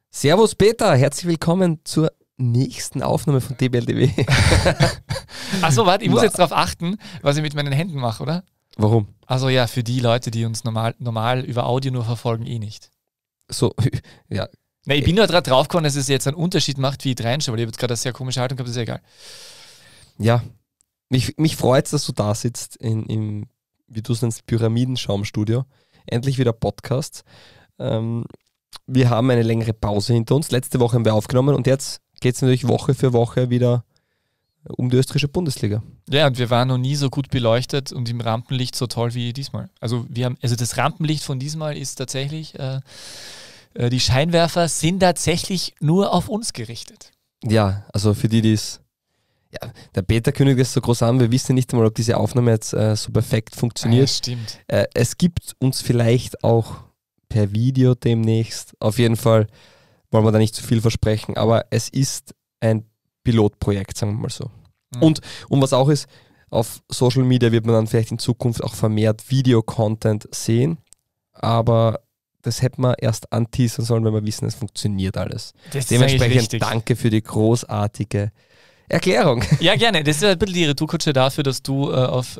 Servus Peter, herzlich willkommen zur nächsten Aufnahme von DBLDW. Achso, warte, ich muss jetzt darauf achten, was ich mit meinen Händen mache, oder? Warum? Also ja, für die Leute, die uns normal über Audio nur verfolgen, nicht. So, ja. Na, ich bin nur drauf gekommen, dass es jetzt einen Unterschied macht, wie ich reinschaue, weil ich habe jetzt gerade eine sehr komische Haltung gehabt, das ist ja egal. Ja, mich freut es, dass du da sitzt im, wie du es nennst, Pyramidenschaumstudio. Endlich wieder Podcast. Wir haben eine längere Pause hinter uns. Letzte Woche haben wir aufgenommen und jetzt geht es natürlich Woche für Woche wieder um die österreichische Bundesliga. Ja, und wir waren noch nie so gut beleuchtet und im Rampenlicht so toll wie diesmal. Also das Rampenlicht von diesmal ist tatsächlich, die Scheinwerfer sind tatsächlich nur auf uns gerichtet. Ja, also für die es, ja, der Peter kündigt es so groß an, wir wissen nicht einmal, ob diese Aufnahme jetzt so perfekt funktioniert. Ja, stimmt. Es gibt uns vielleicht auch per Video demnächst. Auf jeden Fall wollen wir da nicht zu viel versprechen, aber es ist ein Pilotprojekt, sagen wir mal so. Mhm. Und was auch ist, auf Social Media wird man dann vielleicht in Zukunft auch vermehrt Video-Content sehen, aber das hätten wir erst anteasern sollen, wenn wir wissen, es funktioniert alles. Dementsprechend danke für die großartige Erklärung. Ja, gerne. Das ist ein bisschen die Retourkutsche dafür, dass du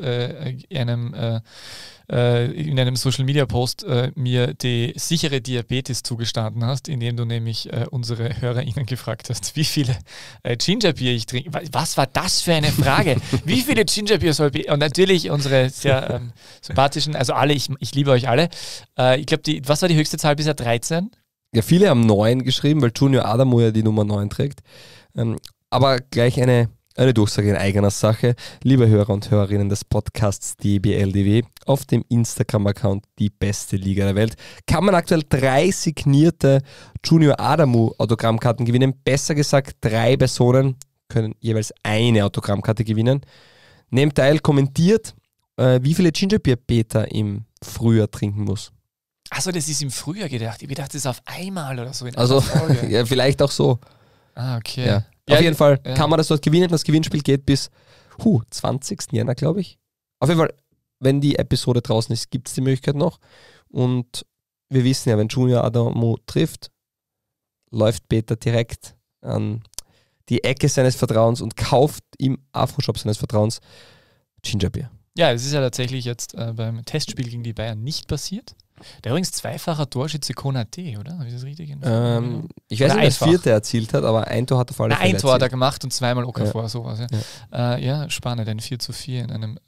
in einem Social-Media-Post mir die sichere Diabetes zugestanden hast, indem du nämlich unsere HörerInnen gefragt hast, wie viele Gingerbier ich trinke. Was war das für eine Frage? Wie viele Gingerbier soll ich... Und natürlich unsere sehr sympathischen, also alle, ich liebe euch alle. Ich glaube, was war die höchste Zahl bisher? 13? Ja, viele haben 9 geschrieben, weil Junior Adamo ja die Nummer 9 trägt. Aber gleich eine Durchsage in eigener Sache. Liebe Hörer und Hörerinnen des Podcasts DBLDW, auf dem Instagram-Account Die beste Liga der Welt kann man aktuell 3 signierte Junior Adamu Autogrammkarten gewinnen. Besser gesagt, 3 Personen können jeweils eine Autogrammkarte gewinnen. Nehmt teil, kommentiert, wie viele Gingerbier Peter im Frühjahr trinken muss. Achso, das ist im Frühjahr gedacht. Ich dachte, das ist auf einmal oder so in einer Folge. Ja, vielleicht auch so. Ah, okay. Ja. Auf jeden Fall kann man das dort gewinnen. Das Gewinnspiel geht bis 20. Jänner, glaube ich. Auf jeden Fall, wenn die Episode draußen ist, gibt es die Möglichkeit noch. Und wir wissen ja, wenn Junior Adamo trifft, läuft Peter direkt an die Ecke seines Vertrauens und kauft im Afro-Shop seines Vertrauens Gingerbier. Ja, es ist ja tatsächlich jetzt beim Testspiel gegen die Bayern nicht passiert. Der übrigens zweifacher Torschütze Konate, oder? Habe ich das richtig ich weiß nicht, wer das 4. erzielt hat, aber ein Tor hat auf alle Fälle ein Tor hat er gemacht und zweimal Okafor, sowas. Ja. Ja, spannend, ein 4:4 in einem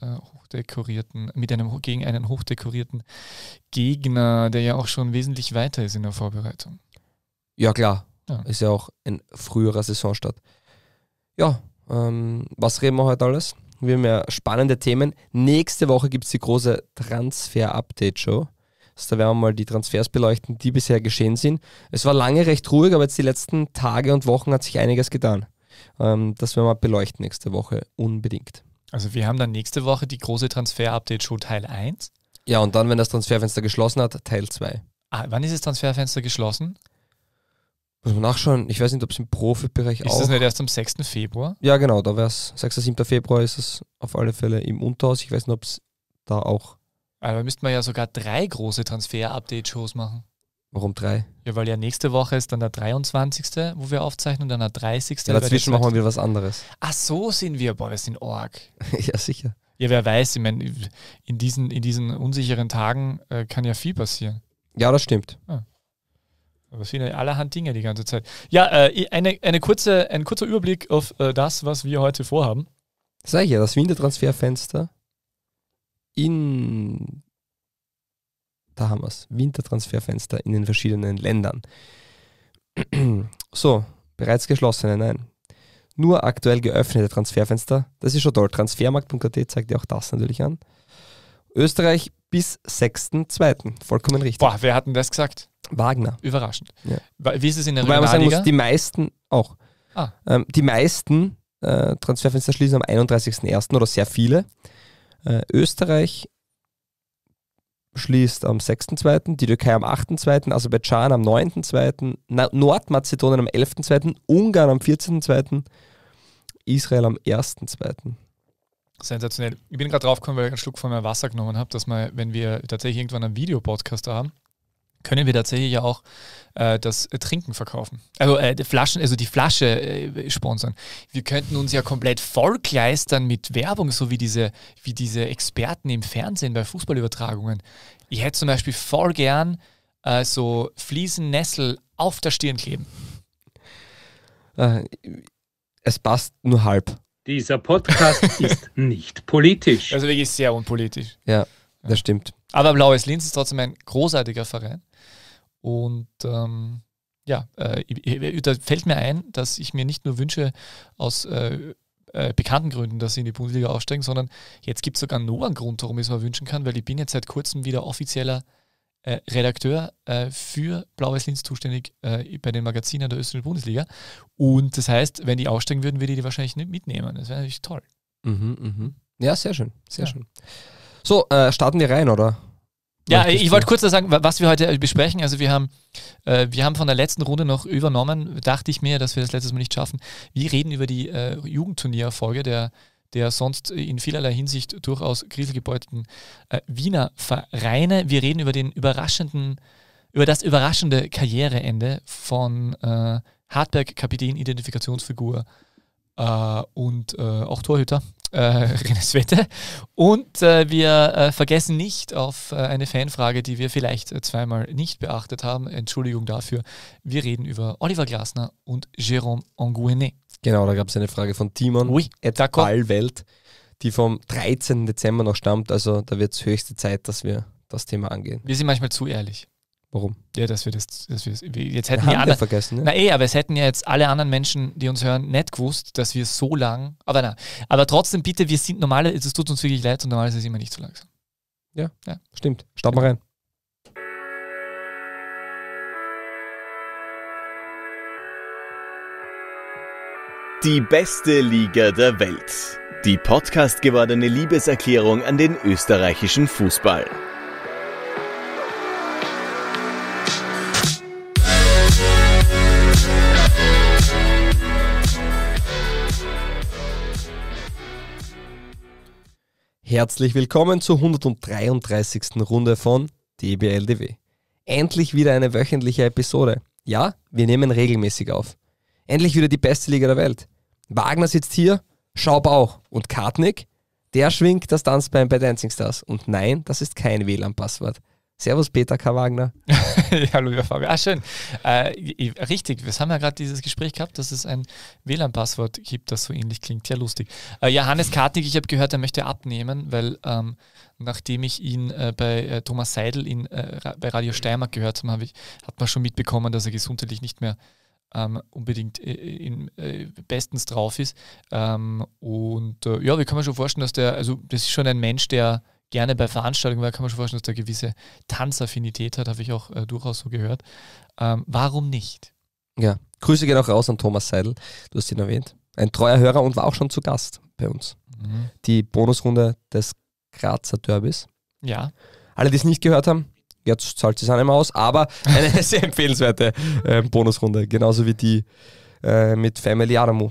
gegen einen hochdekorierten Gegner, der ja auch schon wesentlich weiter ist in der Vorbereitung. Ja, klar. Ja. Ist ja auch ein früherer Saisonstart. Ja, was reden wir heute alles? Wir haben ja spannende Themen. Nächste Woche gibt es die große Transfer-Update-Show. Also da werden wir mal die Transfers beleuchten, die bisher geschehen sind. Es war lange recht ruhig, aber jetzt die letzten Tage und Wochen hat sich einiges getan. Das werden wir beleuchten nächste Woche unbedingt. Also wir haben dann nächste Woche die große Transfer-Update-Show Teil 1. Ja, und dann, wenn das Transferfenster geschlossen hat, Teil 2. Wann ist das Transferfenster geschlossen? Muss man nachschauen. Ich weiß nicht, ob es im Profibereich auch... Ist das nicht erst am 6. Februar? Ja, genau. Da wäre es 6. 7. Februar ist es auf alle Fälle im Unterhaus. Ich weiß nicht, ob es da auch... Aber müssten wir ja sogar 3 große Transfer-Update-Shows machen. Warum 3? Ja, weil ja nächste Woche ist dann der 23., wo wir aufzeichnen, und dann der 30. Ja, dazwischen machen wir wieder was anderes. Ach, so sind wir. Boah, wir sind arg. Ja, sicher. Ja, wer weiß, ich meine, in diesen unsicheren Tagen kann ja viel passieren. Ja, das stimmt. Aber es sind ja allerhand Dinge die ganze Zeit. Ja, ein kurzer Überblick auf das, was wir heute vorhaben. Sag ich ja, das Wintertransferfenster da haben wir es, Wintertransferfenster in den verschiedenen Ländern. So, bereits geschlossene, nein. Nur aktuell geöffnete Transferfenster, das ist schon toll. Transfermarkt.at zeigt dir auch das natürlich an. Österreich bis 6.2. Vollkommen richtig. Boah, wer hat denn das gesagt? Wagner. Überraschend. Ja. Wie ist es in der Wobei man sagen Regionalliga? muss, die meisten auch. Die meisten Transferfenster schließen am 31.01. oder sehr viele. Österreich schließt am 6.2., die Türkei am 8.2., Aserbaidschan am 9.2., Nordmazedonien am 11.2., Ungarn am 14.2., Israel am 1.2. Sensationell. Ich bin gerade drauf gekommen, weil ich einen Schluck von meinem Wasser genommen habe, dass wir, wenn wir tatsächlich irgendwann einen Videopodcast haben, können wir tatsächlich ja auch das Trinken verkaufen. Also die Flasche sponsern. Wir könnten uns ja komplett vollkleistern mit Werbung, so wie diese Experten im Fernsehen bei Fußballübertragungen. Ich hätte zum Beispiel voll gern so Fliesen-Nessel auf der Stirn kleben. Es passt nur halb. Dieser Podcast ist nicht politisch. Also wirklich sehr unpolitisch. Ja, das stimmt. Aber Blaues Linz ist trotzdem ein großartiger Verein. Und da fällt mir ein, dass ich mir nicht nur wünsche, aus bekannten Gründen, dass sie in die Bundesliga aufsteigen, sondern jetzt gibt es sogar noch einen Grund, warum ich es mir wünschen kann, weil ich bin jetzt seit kurzem wieder offizieller Redakteur für Blaues Linz zuständig bei den Magazinen der österreichischen Bundesliga. Und das heißt, wenn die aussteigen würden, würde ich die wahrscheinlich nicht mitnehmen. Das wäre natürlich toll. Ja, sehr schön, sehr schön. So, starten wir rein, oder? Ja, ich wollte kurz sagen, was wir heute besprechen. Also wir haben von der letzten Runde noch übernommen, dachte ich mir, dass wir das letztes Mal nicht schaffen. Wir reden über die Jugendturniererfolge der sonst in vielerlei Hinsicht durchaus kriselgebeuteten Wiener Vereine. Wir reden über das überraschende Karriereende von Hartberg, Kapitän, Identifikationsfigur und auch Torhüter, René Svete. Und wir vergessen nicht auf eine Fanfrage, die wir vielleicht zweimal nicht beachtet haben. Entschuldigung dafür. Wir reden über Oliver Glasner und Jérôme Anguenet. Genau, da gab es eine Frage von Timon, Ballwelt, die vom 13. Dezember noch stammt. Also da wird es höchste Zeit, dass wir das Thema angehen. Wir sind manchmal zu ehrlich. Warum? Ja, jetzt hätten wir vergessen. Ne? Na aber es hätten ja jetzt alle anderen Menschen, die uns hören, nicht gewusst, dass wir so lang, aber trotzdem bitte, wir sind normale, es tut uns wirklich leid und normalerweise ist es immer nicht so langsam. Ja, stimmt. Starten wir rein. Die beste Liga der Welt. Die Podcast-gewordene Liebeserklärung an den österreichischen Fußball. Herzlich willkommen zur 133. Runde von DBLDW. Endlich wieder eine wöchentliche Episode. Ja, wir nehmen regelmäßig auf. Endlich wieder die beste Liga der Welt. Wagner sitzt hier, Schaub auch. Und Kartnick, der schwingt das Tanzbein bei Dancing Stars. Und nein, das ist kein WLAN-Passwort. Servus Peter K. Wagner. Hallo, lieber Fabian. Schön. Richtig, wir haben ja gerade dieses Gespräch gehabt, dass es ein WLAN-Passwort gibt, das so ähnlich klingt. Ja, lustig. Hannes Kartnick, ich habe gehört, er möchte abnehmen, weil nachdem ich ihn bei Thomas Seidel bei Radio Steiermark gehört habe, hat man schon mitbekommen, dass er gesundheitlich nicht mehr unbedingt bestens drauf ist. Wie kann man schon vorstellen, dass das ist schon ein Mensch, der gerne bei Veranstaltungen war, kann man schon vorstellen, dass der gewisse Tanzaffinität hat, habe ich auch durchaus so gehört. Warum nicht? Ja, Grüße gehen auch raus an Thomas Seidel, du hast ihn erwähnt. Ein treuer Hörer und war auch schon zu Gast bei uns. Die Bonusrunde des Grazer Derbys. Ja. Alle, die es nicht gehört haben, jetzt zahlt es einem aus, aber eine sehr empfehlenswerte Bonusrunde, genauso wie die mit Family Adamu.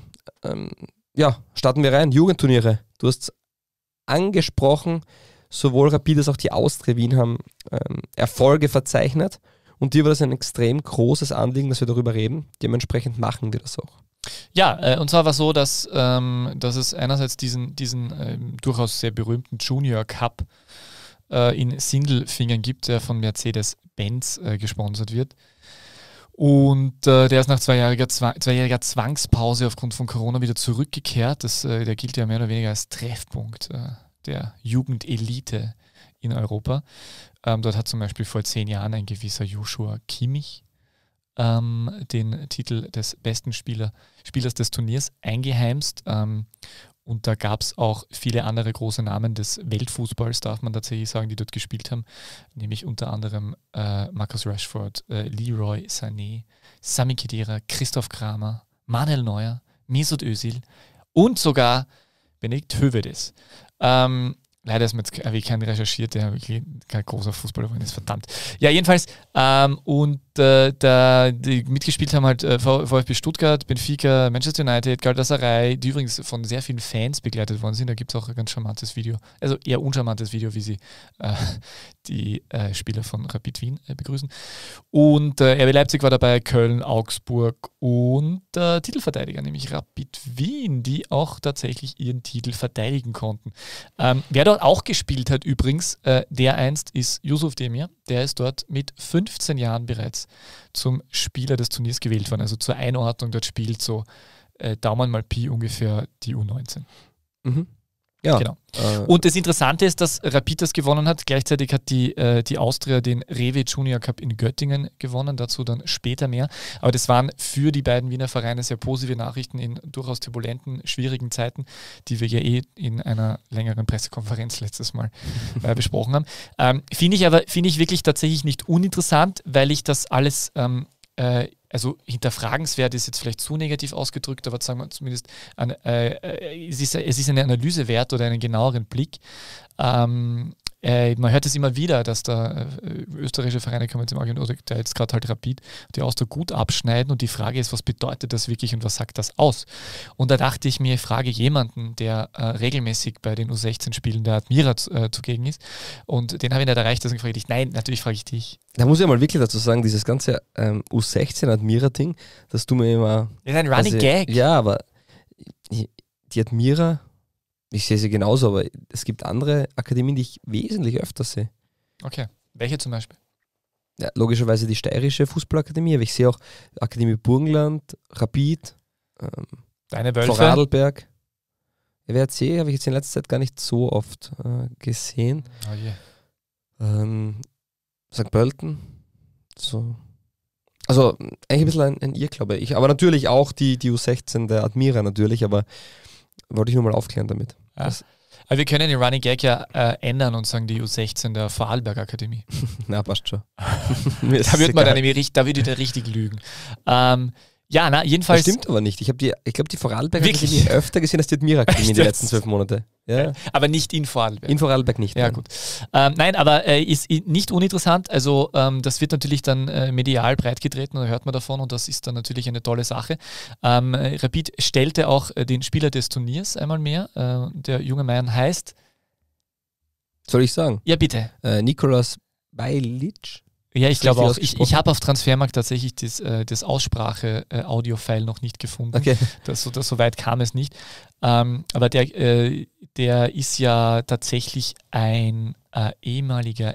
Starten wir rein. Jugendturniere. Du hast angesprochen, sowohl Rapid als auch die Austria Wien haben Erfolge verzeichnet und dir war das ein extrem großes Anliegen, dass wir darüber reden. Dementsprechend machen wir das auch. Ja, und zwar war es so, dass es einerseits diesen durchaus sehr berühmten Junior Cup in Sindelfingen gibt, der von Mercedes-Benz gesponsert wird. Und der ist nach zweijähriger Zwangspause aufgrund von Corona wieder zurückgekehrt. Der gilt ja mehr oder weniger als Treffpunkt der Jugendelite in Europa. Dort hat zum Beispiel vor 10 Jahren ein gewisser Joshua Kimmich den Titel des besten Spielers des Turniers eingeheimst. Und da gab es auch viele andere große Namen des Weltfußballs, darf man tatsächlich sagen, die dort gespielt haben. Nämlich unter anderem Marcus Rashford, Leroy Sané, Sami Khedira, Christoph Kramer, Manuel Neuer, Mesut Özil und sogar Benedikt Höwedes. Leider ist mir jetzt kein recherchiert, der wirklich kein großer Fußballer ist, verdammt. Ja, jedenfalls. Und die mitgespielt haben halt VfB Stuttgart, Benfica, Manchester United, Galatasaray, die übrigens von sehr vielen Fans begleitet worden sind. Da gibt es auch ein ganz charmantes Video, also eher uncharmantes Video, wie sie die Spieler von Rapid Wien begrüßen. Und RB Leipzig war dabei, Köln, Augsburg und Titelverteidiger, nämlich Rapid Wien, die auch tatsächlich ihren Titel verteidigen konnten. Wer dort auch gespielt hat übrigens, der einst ist Yusuf Demir, der ist dort mit 15 Jahren bereits zum Spieler des Turniers gewählt worden. Also zur Einordnung, dort spielt so Daumen mal Pi ungefähr die U19. Mhm. Ja. Genau. Und das Interessante ist, dass Rapid das gewonnen hat. Gleichzeitig hat die Austria den Rewe Junior Cup in Göttingen gewonnen. Dazu dann später mehr. Aber das waren für die beiden Wiener Vereine sehr positive Nachrichten in durchaus turbulenten, schwierigen Zeiten, die wir ja in einer längeren Pressekonferenz letztes Mal besprochen haben. Finde ich wirklich tatsächlich nicht uninteressant, weil ich das alles also hinterfragenswert ist jetzt vielleicht zu negativ ausgedrückt, aber sagen wir zumindest, es ist eine Analyse wert oder einen genaueren Blick. Man hört es immer wieder, dass da österreichische Vereine kommen oder da jetzt gerade halt Rapid, die Austria gut abschneiden und die Frage ist, was bedeutet das wirklich und was sagt das aus? Und da dachte ich mir, ich frage jemanden, der regelmäßig bei den U16-Spielen der Admira zugegen ist und den habe ich nicht erreicht, deswegen frage ich dich, nein, natürlich frage ich dich. Da muss ich mal wirklich dazu sagen, dieses ganze U16-Admira-Ding, dass du mir immer... Das ist ein Running Gag. Ja, aber die Admira... Ich sehe sie genauso, aber es gibt andere Akademien, die ich wesentlich öfter sehe. Okay. Welche zum Beispiel? Ja, logischerweise die steirische Fußballakademie, aber ich sehe auch Akademie Burgenland, Rapid, Deine Wölfe? Vorarlberg. WRC habe ich jetzt in letzter Zeit gar nicht so oft gesehen. Oh je. St. Pölten. So. Also eigentlich ein bisschen ein Irrglaube. Aber natürlich auch die U16 der Admira natürlich, aber wollte ich nur mal aufklären damit. Ja. Aber wir können den Running Gag ja ändern und sagen die U16 der Vorarlberg Akademie. Na, passt schon. Da würde man dann nämlich, da würde der richtig lügen. Jedenfalls. Das stimmt aber nicht. Ich glaube, die Vorarlberg Akademie öfter gesehen als die Admira Akademie in den letzten 12 Monate. Ja. Aber nicht in Vorarlberg. In Vorarlberg nicht. Ja, gut. Nein, aber ist nicht uninteressant. Also das wird natürlich dann medial breitgetreten, da hört man davon und das ist dann natürlich eine tolle Sache. Rapid stellte auch den Spieler des Turniers einmal mehr. Der junge Mann heißt... Soll ich sagen? Ja, bitte. Nikolas Bajlic. Ja, ich glaube auch. Ich habe auf Transfermarkt tatsächlich das Aussprache-Audio-File noch nicht gefunden. Okay. So weit kam es nicht. Aber der ist ja tatsächlich ein ehemaliger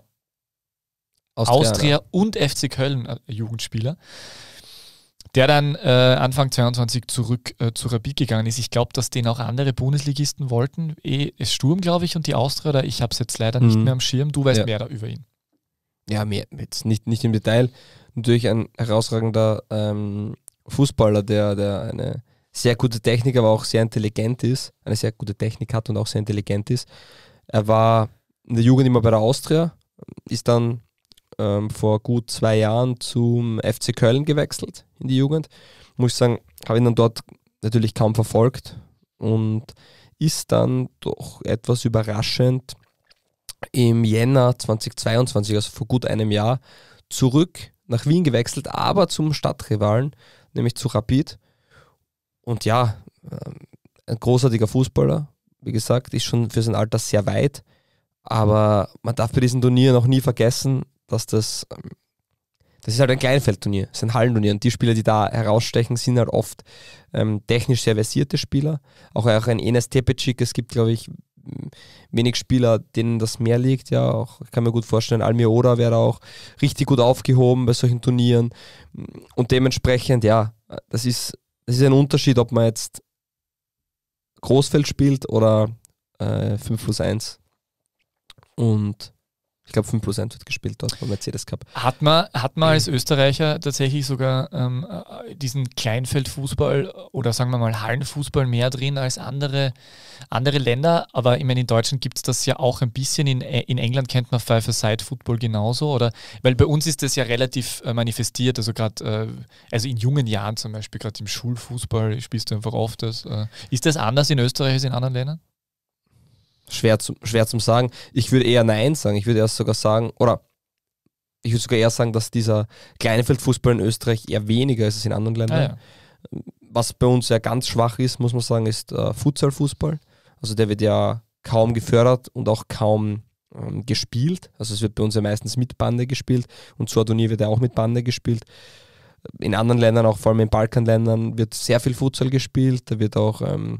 Austria und FC Köln Jugendspieler, der dann Anfang 22 zurück zu Rapid gegangen ist. Ich glaube, dass den auch andere Bundesligisten wollten. Sturm, glaube ich, und die Austria, oder ich habe es jetzt leider nicht mehr am Schirm. Du weißt mehr da über ihn. Ja, mehr jetzt nicht im Detail. Natürlich ein herausragender Fußballer, der eine sehr gute Technik, aber auch sehr intelligent ist. Eine sehr gute Technik hat und auch sehr intelligent ist. Er war in der Jugend immer bei der Austria, ist dann vor gut 2 Jahren zum FC Köln gewechselt in die Jugend. Muss ich sagen, habe ihn dann dort natürlich kaum verfolgt und ist dann doch etwas überraschend im Jänner 2022, also vor gut einem Jahr, zurück nach Wien gewechselt, aber zum Stadtrivalen, nämlich zu Rapid. Und ja, ein großartiger Fußballer, wie gesagt, ist schon für sein Alter sehr weit, aber man darf bei diesem Turnier noch nie vergessen, dass das ist halt ein Kleinfeldturnier, es ist ein Hallenturnier und die Spieler, die da herausstechen, sind halt oft technisch sehr versierte Spieler. Auch ein Enes Tepecic, es gibt, glaube ich, wenig Spieler, denen das mehr liegt, ja, auch, ich kann mir gut vorstellen, Almirola wäre auch richtig gut aufgehoben bei solchen Turnieren und dementsprechend, ja, das ist ein Unterschied, ob man jetzt Großfeld spielt oder 5+1 und ich glaube 5+1 wird gespielt dort beim Mercedes Cup. Hat man als Österreicher tatsächlich sogar diesen Kleinfeldfußball oder sagen wir mal Hallenfußball mehr drin als andere Länder, aber ich meine, in Deutschland gibt es das ja auch ein bisschen, in England kennt man Five-a-Side-Football genauso, oder? Weil bei uns ist das ja relativ manifestiert, also gerade also in jungen Jahren zum Beispiel, gerade im Schulfußball spielst du einfach oft das. Ist das anders in Österreich als in anderen Ländern? Schwer zum Sagen. Ich würde eher Nein sagen. Ich würde erst sogar sagen, oder ich würde sogar eher sagen, dass dieser Kleinfeldfußball in Österreich eher weniger ist als in anderen Ländern. Was bei uns ja ganz schwach ist, muss man sagen, ist Futsal-Fußball. Also der wird ja kaum gefördert und auch kaum gespielt. Also es wird bei uns ja meistens mit Bande gespielt und so ein Turnier wird ja auch mit Bande gespielt. In anderen Ländern, auch vor allem in Balkanländern, wird sehr viel Futsal gespielt. Da wird auch,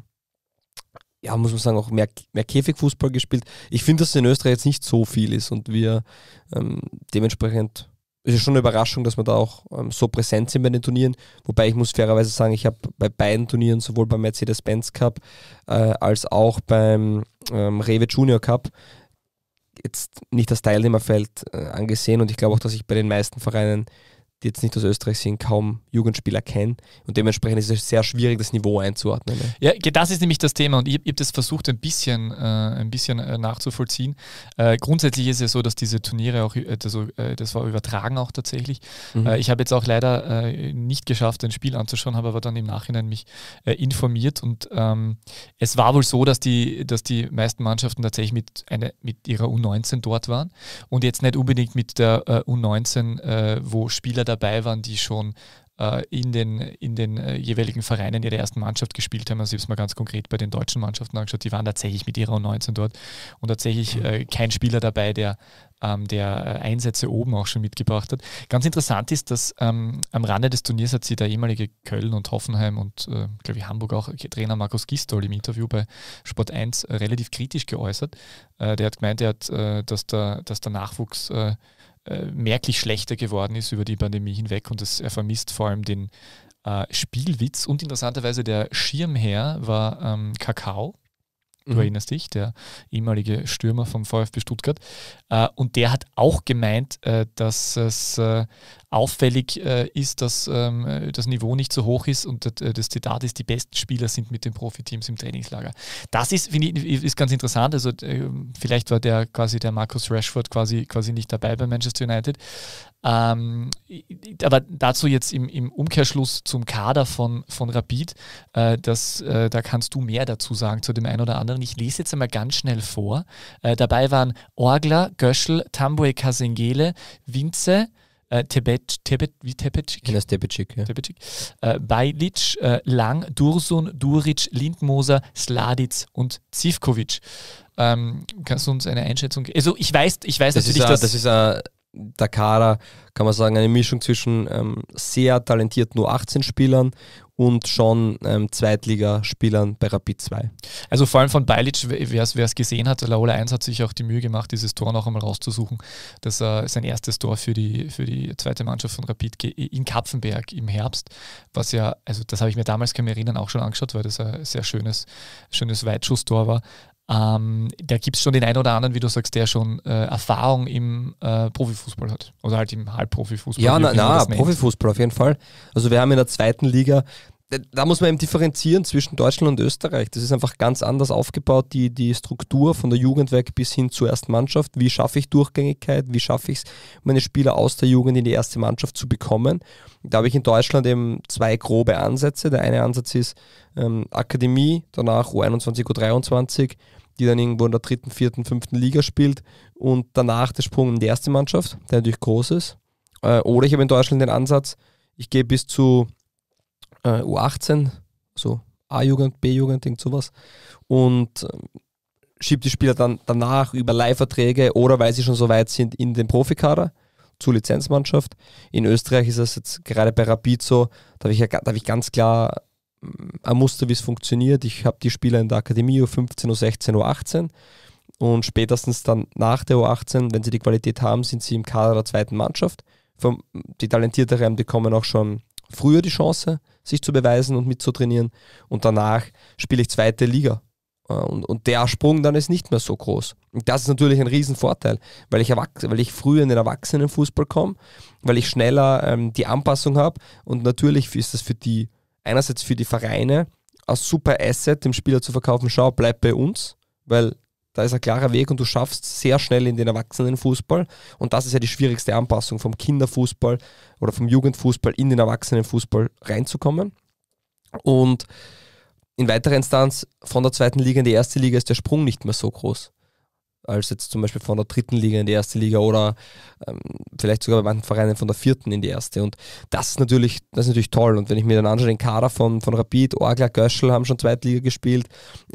muss man sagen, auch mehr Käfigfußball gespielt. Ich finde, dass es in Österreich jetzt nicht so viel ist und wir dementsprechend, es ist schon eine Überraschung, dass wir da auch so präsent sind bei den Turnieren. Wobei ich muss fairerweise sagen, ich habe bei beiden Turnieren, sowohl beim Mercedes-Benz Cup als auch beim Rewe Junior Cup, jetzt nicht das Teilnehmerfeld angesehen und ich glaube auch, dass ich bei den meisten Vereinen, die jetzt nicht aus Österreich sind, kaum Jugendspieler kennen und dementsprechend ist es sehr schwierig, das Niveau einzuordnen. Ne? Ja, das ist nämlich das Thema und ich habe das versucht ein bisschen nachzuvollziehen. Grundsätzlich ist es so, dass diese Turniere auch, das war übertragen auch tatsächlich. Ich habe jetzt auch leider nicht geschafft, ein Spiel anzuschauen, habe aber dann im Nachhinein mich informiert und es war wohl so, dass die meisten Mannschaften tatsächlich mit ihrer U19 dort waren und jetzt nicht unbedingt mit der U19, wo Spieler dabei waren, die schon in den jeweiligen Vereinen ihre ersten Mannschaft gespielt haben. Also ich habe es mal ganz konkret bei den deutschen Mannschaften angeschaut, die waren tatsächlich mit ihrer U19 dort und tatsächlich kein Spieler dabei, der Einsätze oben auch schon mitgebracht hat. Ganz interessant ist, dass am Rande des Turniers hat sich der ehemalige Köln und Hoffenheim und glaube ich Hamburg auch Trainer Markus Gisdol im Interview bei Sport 1 relativ kritisch geäußert. Der hat gemeint, dass der Nachwuchs merklich schlechter geworden ist über die Pandemie hinweg und er vermisst vor allem den Spielwitz und interessanterweise der Schirmherr war Kakao. Du erinnerst dich, der ehemalige Stürmer vom VfB Stuttgart. Und der hat auch gemeint, dass es auffällig ist, dass das Niveau nicht so hoch ist und das Zitat ist, die besten Spieler sind mit den Profiteams im Trainingslager. Das ist, finde ich, ist ganz interessant. Also vielleicht war der Marcus Rashford quasi nicht dabei bei Manchester United. Aber dazu jetzt im Umkehrschluss zum Kader von Rapid, da kannst du mehr dazu sagen zu dem einen oder anderen. Ich lese jetzt einmal ganz schnell vor. Dabei waren Orgler, Göschl, Tambue Kasengele, Vince, Tepecic, Bajlic, Lang, Dursun, Duric, Lindmoser, Sladic und Zivkovic. Kannst du uns eine Einschätzung geben? Also ich weiß natürlich, dass... Das ist der Kader, kann man sagen, eine Mischung zwischen sehr talentierten U18-Spielern und schon Zweitligaspielern bei Rapid 2. Also vor allem von Bajlic, wer es gesehen hat, Laola 1 hat sich auch die Mühe gemacht, dieses Tor noch einmal rauszusuchen. Das ist sein erstes Tor für die zweite Mannschaft von Rapid in Kapfenberg im Herbst, was ja, also das habe ich mir damals, kann ich mich erinnern, auch schon angeschaut, weil das ein sehr schönes Weitschusstor war. Da gibt es schon den einen oder anderen, wie du sagst, der schon Erfahrung im Profifußball hat. Oder halt im Halbprofifußball. Ja, Profifußball auf jeden Fall. Also wir haben in der zweiten Liga, da muss man eben differenzieren zwischen Deutschland und Österreich. Das ist einfach ganz anders aufgebaut, die Struktur von der Jugend weg bis hin zur ersten Mannschaft. Wie schaffe ich Durchgängigkeit? Wie schaffe ich es, meine Spieler aus der Jugend in die erste Mannschaft zu bekommen? Da habe ich in Deutschland eben zwei grobe Ansätze. Der eine Ansatz ist Akademie, danach U21, U23, die dann irgendwo in der 3., 4., 5. Liga spielt und danach der Sprung in die erste Mannschaft, der natürlich groß ist. Oder ich habe in Deutschland den Ansatz, ich gehe bis zu U18, so A-Jugend, B-Jugend, irgend sowas und schiebe die Spieler dann danach über Leihverträge oder weil sie schon so weit sind in den Profikader zur Lizenzmannschaft. In Österreich ist das jetzt gerade bei Rapid so, da habe ich ganz klar ein Muster, wie es funktioniert. Ich habe die Spieler in der Akademie U15, U16, U18 und spätestens dann nach der U18, wenn sie die Qualität haben, sind sie im Kader der zweiten Mannschaft. Die Talentierteren bekommen auch schon früher die Chance, sich zu beweisen und mitzutrainieren und danach spiele ich zweite Liga. Und der Sprung dann ist nicht mehr so groß. Und das ist natürlich ein Riesenvorteil, weil ich früher in den Erwachsenenfußball komme, weil ich schneller die Anpassung habe und natürlich ist das einerseits für die Vereine ein super Asset, dem Spieler zu verkaufen, schau, bleib bei uns, weil da ist ein klarer Weg und du schaffst sehr schnell in den Erwachsenenfußball und das ist ja die schwierigste Anpassung vom Kinderfußball oder vom Jugendfußball in den Erwachsenenfußball reinzukommen. Und in weiterer Instanz von der zweiten Liga in die erste Liga ist der Sprung nicht mehr so groß. als jetzt zum Beispiel von der 3. Liga in die 1. Liga oder vielleicht sogar bei manchen Vereinen von der 4. in die 1. Und das ist natürlich toll. Und wenn ich mir dann anschaue, den Kader von Rapid, Orgla, Göschel haben schon 2. Liga gespielt,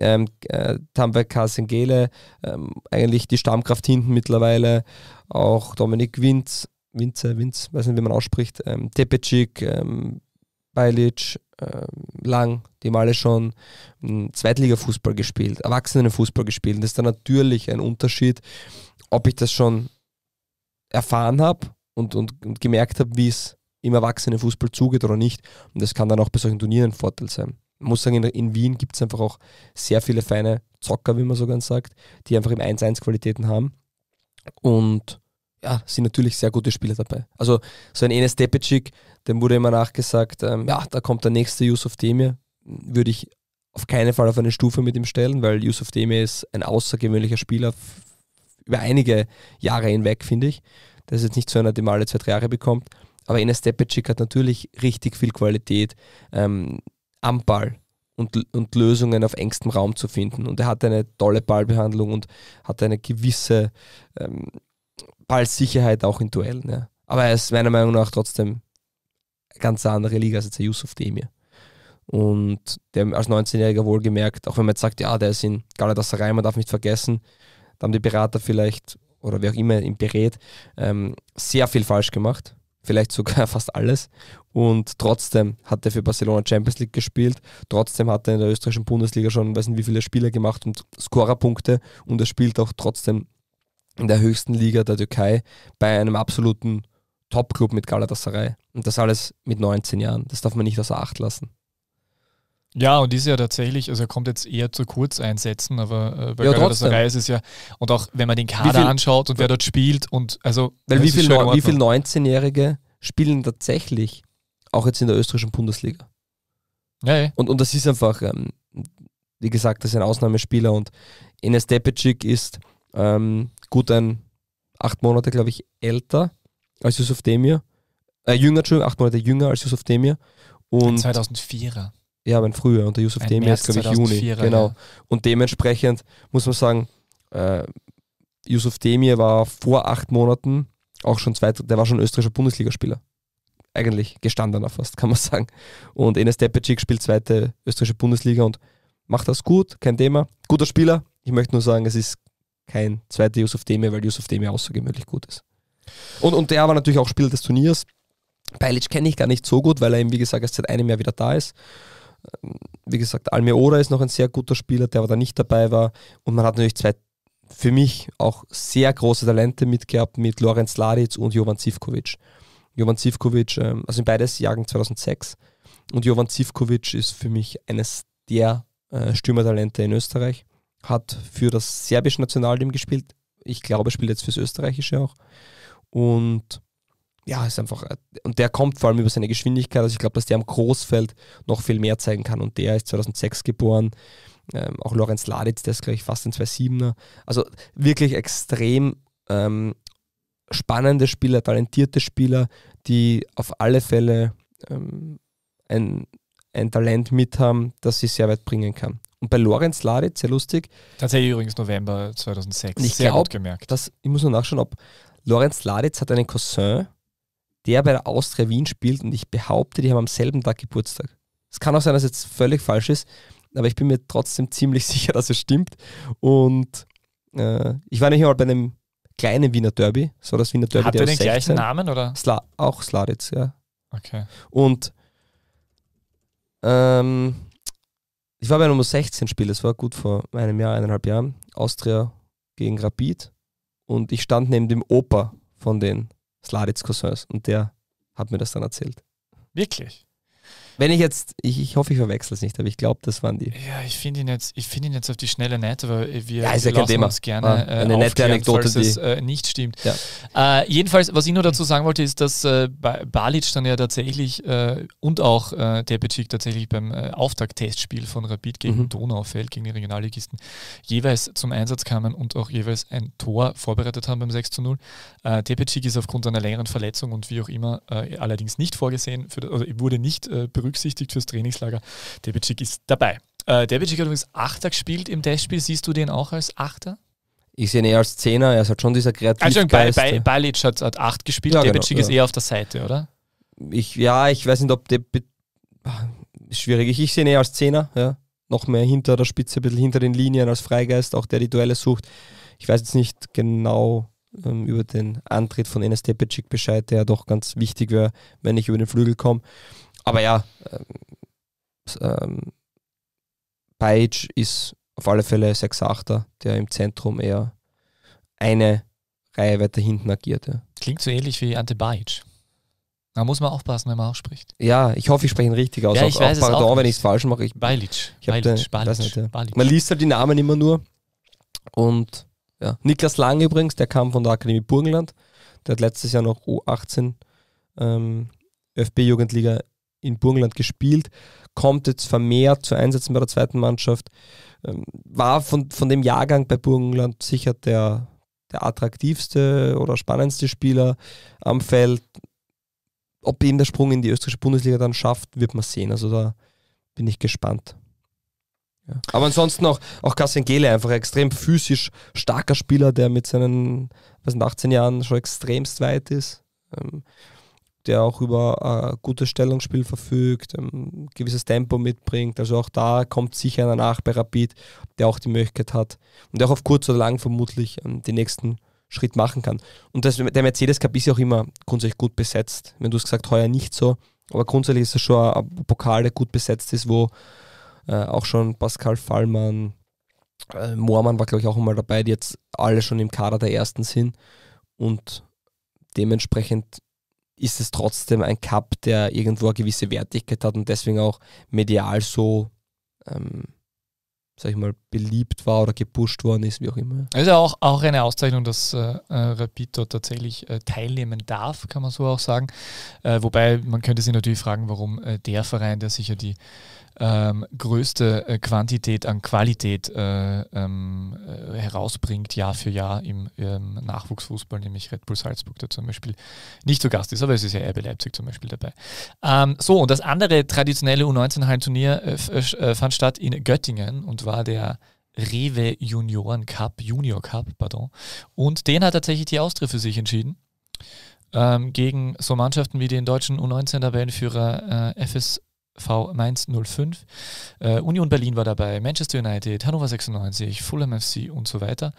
Tambe Kasengele, eigentlich die Stammkraft hinten mittlerweile, auch Dominik Vince, weiß nicht, wie man ausspricht, Tepecic, Bajlic, Lang, die haben alle schon Zweitliga-Fußball gespielt, Erwachsenenfußball gespielt. Und das ist dann natürlich ein Unterschied, ob ich das schon erfahren habe und gemerkt habe, wie es im Erwachsenenfußball zugeht oder nicht. Und das kann dann auch bei solchen Turnieren ein Vorteil sein. Ich muss sagen, in Wien gibt es einfach auch sehr viele feine Zocker, wie man so ganz sagt, die einfach im 1-1 Qualitäten haben. Und ja, sind natürlich sehr gute Spieler dabei. Also so ein Enes Tepecic, dem wurde immer nachgesagt, da kommt der nächste Yusuf Demir, würde ich auf keinen Fall auf eine Stufe mit ihm stellen, weil Yusuf Demir ist ein außergewöhnlicher Spieler über einige Jahre hinweg, finde ich. Das ist jetzt nicht so einer, der mal alle 2-3 Jahre bekommt, aber Enes Tepecic hat natürlich richtig viel Qualität am Ball und Lösungen auf engstem Raum zu finden. Und er hat eine tolle Ballbehandlung und hat eine gewisse Ballsicherheit auch in Duellen. Ja. Aber er ist meiner Meinung nach trotzdem eine ganz andere Liga als jetzt der Yusuf Demir. Und der als 19-Jähriger wohlgemerkt, auch wenn man jetzt sagt, ja, der ist in Galatasaray, man darf nicht vergessen, da haben die Berater vielleicht, oder wer auch immer ihn berät, sehr viel falsch gemacht. Vielleicht sogar fast alles. Und trotzdem hat er für Barcelona Champions League gespielt. Trotzdem hat er in der österreichischen Bundesliga schon, weiß nicht wie viele Spiele gemacht und Scorerpunkte. Und er spielt auch trotzdem in der höchsten Liga der Türkei bei einem absoluten Top-Club mit Galatasaray. Und das alles mit 19 Jahren. Das darf man nicht außer Acht lassen. Ja, und ist ja tatsächlich, also er kommt jetzt eher zu Kurzeinsätzen, aber bei ja, Galatasaray ist es ja, und auch wenn man den Kader anschaut und wer dort spielt und also... Weil wie viele 19-Jährige spielen tatsächlich auch jetzt in der österreichischen Bundesliga? Ja. Und das ist einfach, wie gesagt, das ist ein Ausnahmespieler und Enes Tepecic ist gut 8 Monate, glaube ich, älter als Yusuf Demir. 8 Monate jünger als Yusuf Demir. Und ein 2004er. Ja, aber früher. Und der Yusuf Demir ist, glaube ich, Juni. Genau. Ja. Und dementsprechend muss man sagen, Yusuf Demir war vor 8 Monaten auch schon der war schon österreichischer Bundesligaspieler. Eigentlich gestandener fast, kann man sagen. Und Enes Tepecic spielt 2. österreichische Bundesliga und macht das gut, kein Thema. Guter Spieler. Ich möchte nur sagen, es ist kein 2. Yusuf Demir, weil Yusuf Demir außergewöhnlich gut ist. Und der war natürlich auch Spieler des Turniers. Bajlic kenne ich gar nicht so gut, weil er eben, wie gesagt, erst seit einem Jahr wieder da ist. Wie gesagt, Almeida ist noch ein sehr guter Spieler, der aber da nicht dabei war. Und man hat natürlich 2 für mich auch sehr große Talente mitgehabt mit Lorenz Ladic und Jovan Zivkovic. Jovan Zivkovic, also in beides Jahrgang 2006. Und Jovan Zivkovic ist für mich eines der Stürmertalente in Österreich. Hat für das serbische Nationalteam gespielt. Ich glaube, spielt jetzt fürs österreichische auch. Und ja, ist einfach, und der kommt vor allem über seine Geschwindigkeit. Also ich glaube, dass der am Großfeld noch viel mehr zeigen kann. Und der ist 2006 geboren. Auch Lorenz Ladic, der ist gleich fast ein 2,7er. Also wirklich extrem spannende Spieler, talentierte Spieler, die auf alle Fälle ein Talent mit haben, das sie sehr weit bringen kann. Und bei Lorenz Ladic, sehr lustig. Tatsächlich übrigens November 2006. Ich sehr glaub, gut gemerkt. Ich muss nur nachschauen, ob Lorenz Ladic hat einen Cousin, der bei der Austria Wien spielt und ich behaupte, die haben am selben Tag Geburtstag. Es kann auch sein, dass es jetzt völlig falsch ist, aber ich bin mir trotzdem ziemlich sicher, dass es stimmt. Und ich war nicht mal bei einem kleinen Wiener Derby, so das Wiener Derby. Hat er den gleichen Namen, oder? Auch Sladic, ja. Okay. Und ich war bei einem U16-Spiel, das war gut vor einem Jahr, 1,5 Jahren, Austria gegen Rapid. Und ich stand neben dem Opa von den Sladic-Cousins und der hat mir das dann erzählt. Wirklich? Wenn ich jetzt, ich hoffe, ich verwechsel es nicht, aber ich glaube, das waren die. Ja, ich finde ihn jetzt auf die Schnelle nett, aber wir ja, lassen uns gerne eine nette Anekdote, falls es nicht stimmt. Ja. Jedenfalls, was ich nur dazu sagen wollte, ist, dass Bajlic dann ja tatsächlich und auch Tepecic tatsächlich beim Auftakttestspiel von Rapid gegen Donaufeld, gegen die Regionalligisten, jeweils zum Einsatz kamen und auch jeweils ein Tor vorbereitet haben beim 6:0. Tepecic ist aufgrund einer längeren Verletzung und wie auch immer allerdings nicht vorgesehen, wurde nicht berücksichtigt fürs Trainingslager. Tepecic ist dabei. Tepecic hat übrigens Achter gespielt im Testspiel. Siehst du den auch als Achter? Ich sehe ihn eher als Zehner, er ist halt schon dieser Kreativgeist. Also Balic hat 8 gespielt, Ja, Debicic genau, ist eher auf der Seite, oder? Ich weiß nicht, ob ist schwierig. Ich sehe ihn eher als Zehner, ja. Noch mehr hinter der Spitze, ein bisschen hinter den Linien als Freigeist, auch der die Duelle sucht. Ich weiß jetzt nicht genau über den Antritt von Enes Debicic Bescheid, der doch ganz wichtig wäre, wenn ich über den Flügel komme. Aber ja, Bajic ist auf alle Fälle 6-8er, der im Zentrum eher eine Reihe weiter hinten agiert. Ja. Klingt so ähnlich wie Ante Bajic. Da muss man aufpassen, wenn man ausspricht. Ja, ich hoffe, ich spreche ihn richtig aus. Ja, ich weiß es pardon, auch wenn nicht. ich es falsch mache. Balic. Weiß nicht, ja. Man liest halt die Namen immer nur. Und ja, Niklas Lang übrigens, der kam von der Akademie Burgenland. Der hat letztes Jahr noch U18 ÖFB-Jugendliga in Burgenland gespielt. Kommt jetzt vermehrt zu Einsätzen bei der zweiten Mannschaft. War von dem Jahrgang bei Burgenland sicher der attraktivste oder spannendste Spieler am Feld. Ob ihn der Sprung in die österreichische Bundesliga dann schafft, wird man sehen. Also da bin ich gespannt. Ja. Aber ansonsten auch Kassian Gele, einfach ein extrem physisch starker Spieler, der mit seinen 18 Jahren schon extremst weit ist. Der auch über gutes Stellungsspiel verfügt, gewisses Tempo mitbringt. Also auch da kommt sicher einer nach bei Rapid, der auch die Möglichkeit hat und der auch auf kurz oder lang vermutlich den nächsten Schritt machen kann. Und der Mercedes Cup ist ja auch immer grundsätzlich gut besetzt. Wenn du es gesagt, heuer nicht so, aber grundsätzlich ist es schon ein Pokal, der gut besetzt ist, wo auch schon Pascal Fallmann, Moormann war glaube ich auch einmal dabei, die jetzt alle schon im Kader der Ersten sind und dementsprechend ist es trotzdem ein Cup, der irgendwo eine gewisse Wertigkeit hat und deswegen auch medial so sag ich mal, beliebt war oder gepusht worden ist, wie auch immer. Also auch eine Auszeichnung, dass Rapid dort tatsächlich teilnehmen darf, kann man so auch sagen. Wobei man könnte sich natürlich fragen, warum der Verein, der sicher die größte Quantität an Qualität herausbringt, Jahr für Jahr im Nachwuchsfußball, nämlich Red Bull Salzburg, der zum Beispiel nicht zu Gast ist, aber es ist ja RB Leipzig zum Beispiel dabei. Und das andere traditionelle U19-Hallenturnier fand statt in Göttingen und war der Rewe Junior Cup, und den hat tatsächlich die Austria für sich entschieden. Gegen so Mannschaften wie den deutschen U19-Tabellenführer FSV Mainz 05, Union Berlin war dabei, Manchester United, Hannover 96, Fulham FC und so weiter.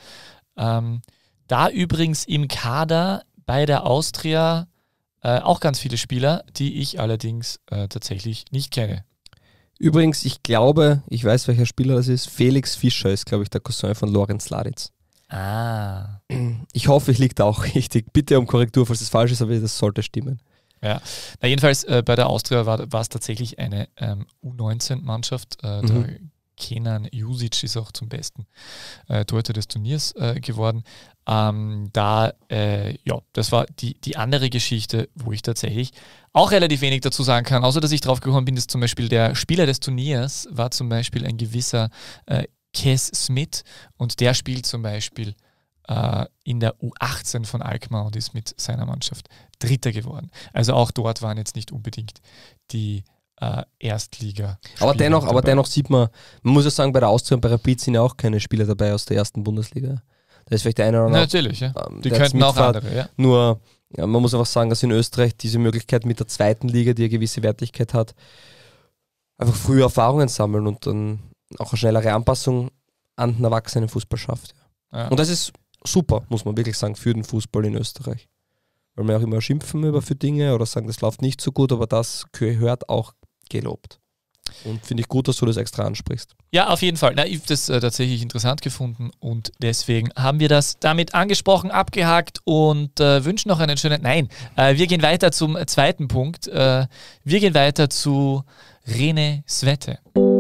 Da übrigens im Kader bei der Austria auch ganz viele Spieler, die ich allerdings tatsächlich nicht kenne. Übrigens, ich glaube, ich weiß, welcher Spieler das ist. Felix Fischer ist, glaube ich, der Cousin von Lorenz Laritz. Ah. Ich hoffe, ich liege da auch richtig. Bitte um Korrektur, falls es falsch ist, aber das sollte stimmen. Ja, jedenfalls bei der Austria war es tatsächlich eine U19-Mannschaft. Der Kenan Jusic ist auch zum besten Torhüter des Turniers geworden. Das war die andere Geschichte, wo ich tatsächlich auch relativ wenig dazu sagen kann, außer dass ich drauf gekommen bin, dass zum Beispiel der Spieler des Turniers war zum Beispiel ein gewisser Kes Smith und der spielt zum Beispiel in der U18 von Alkmaar und ist mit seiner Mannschaft Dritter geworden. Also auch dort waren jetzt nicht unbedingt die Erstliga. Aber dennoch sieht man muss ja sagen, bei der Austria und bei Rapid sind ja auch keine Spieler dabei aus der ersten Bundesliga. Da ist vielleicht der eine oder andere. Natürlich, ja. Die könnten auch andere, ja. Nur, man muss einfach sagen, dass in Österreich diese Möglichkeit mit der zweiten Liga, die eine gewisse Wertigkeit hat, einfach frühe Erfahrungen sammeln und dann auch eine schnellere Anpassung an den Erwachsenenfußball schafft. Ja. Und das ist super, muss man wirklich sagen, für den Fußball in Österreich. Weil wir auch immer schimpfen für Dinge oder sagen, das läuft nicht so gut, aber das gehört auch gelobt. Und finde ich gut, dass du das extra ansprichst. Ja, auf jeden Fall. Ich habe das tatsächlich interessant gefunden und deswegen haben wir das damit angesprochen, abgehakt und wünschen noch einen schönen... Nein, wir gehen weiter zum zweiten Punkt. Wir gehen weiter zu Rene Svete.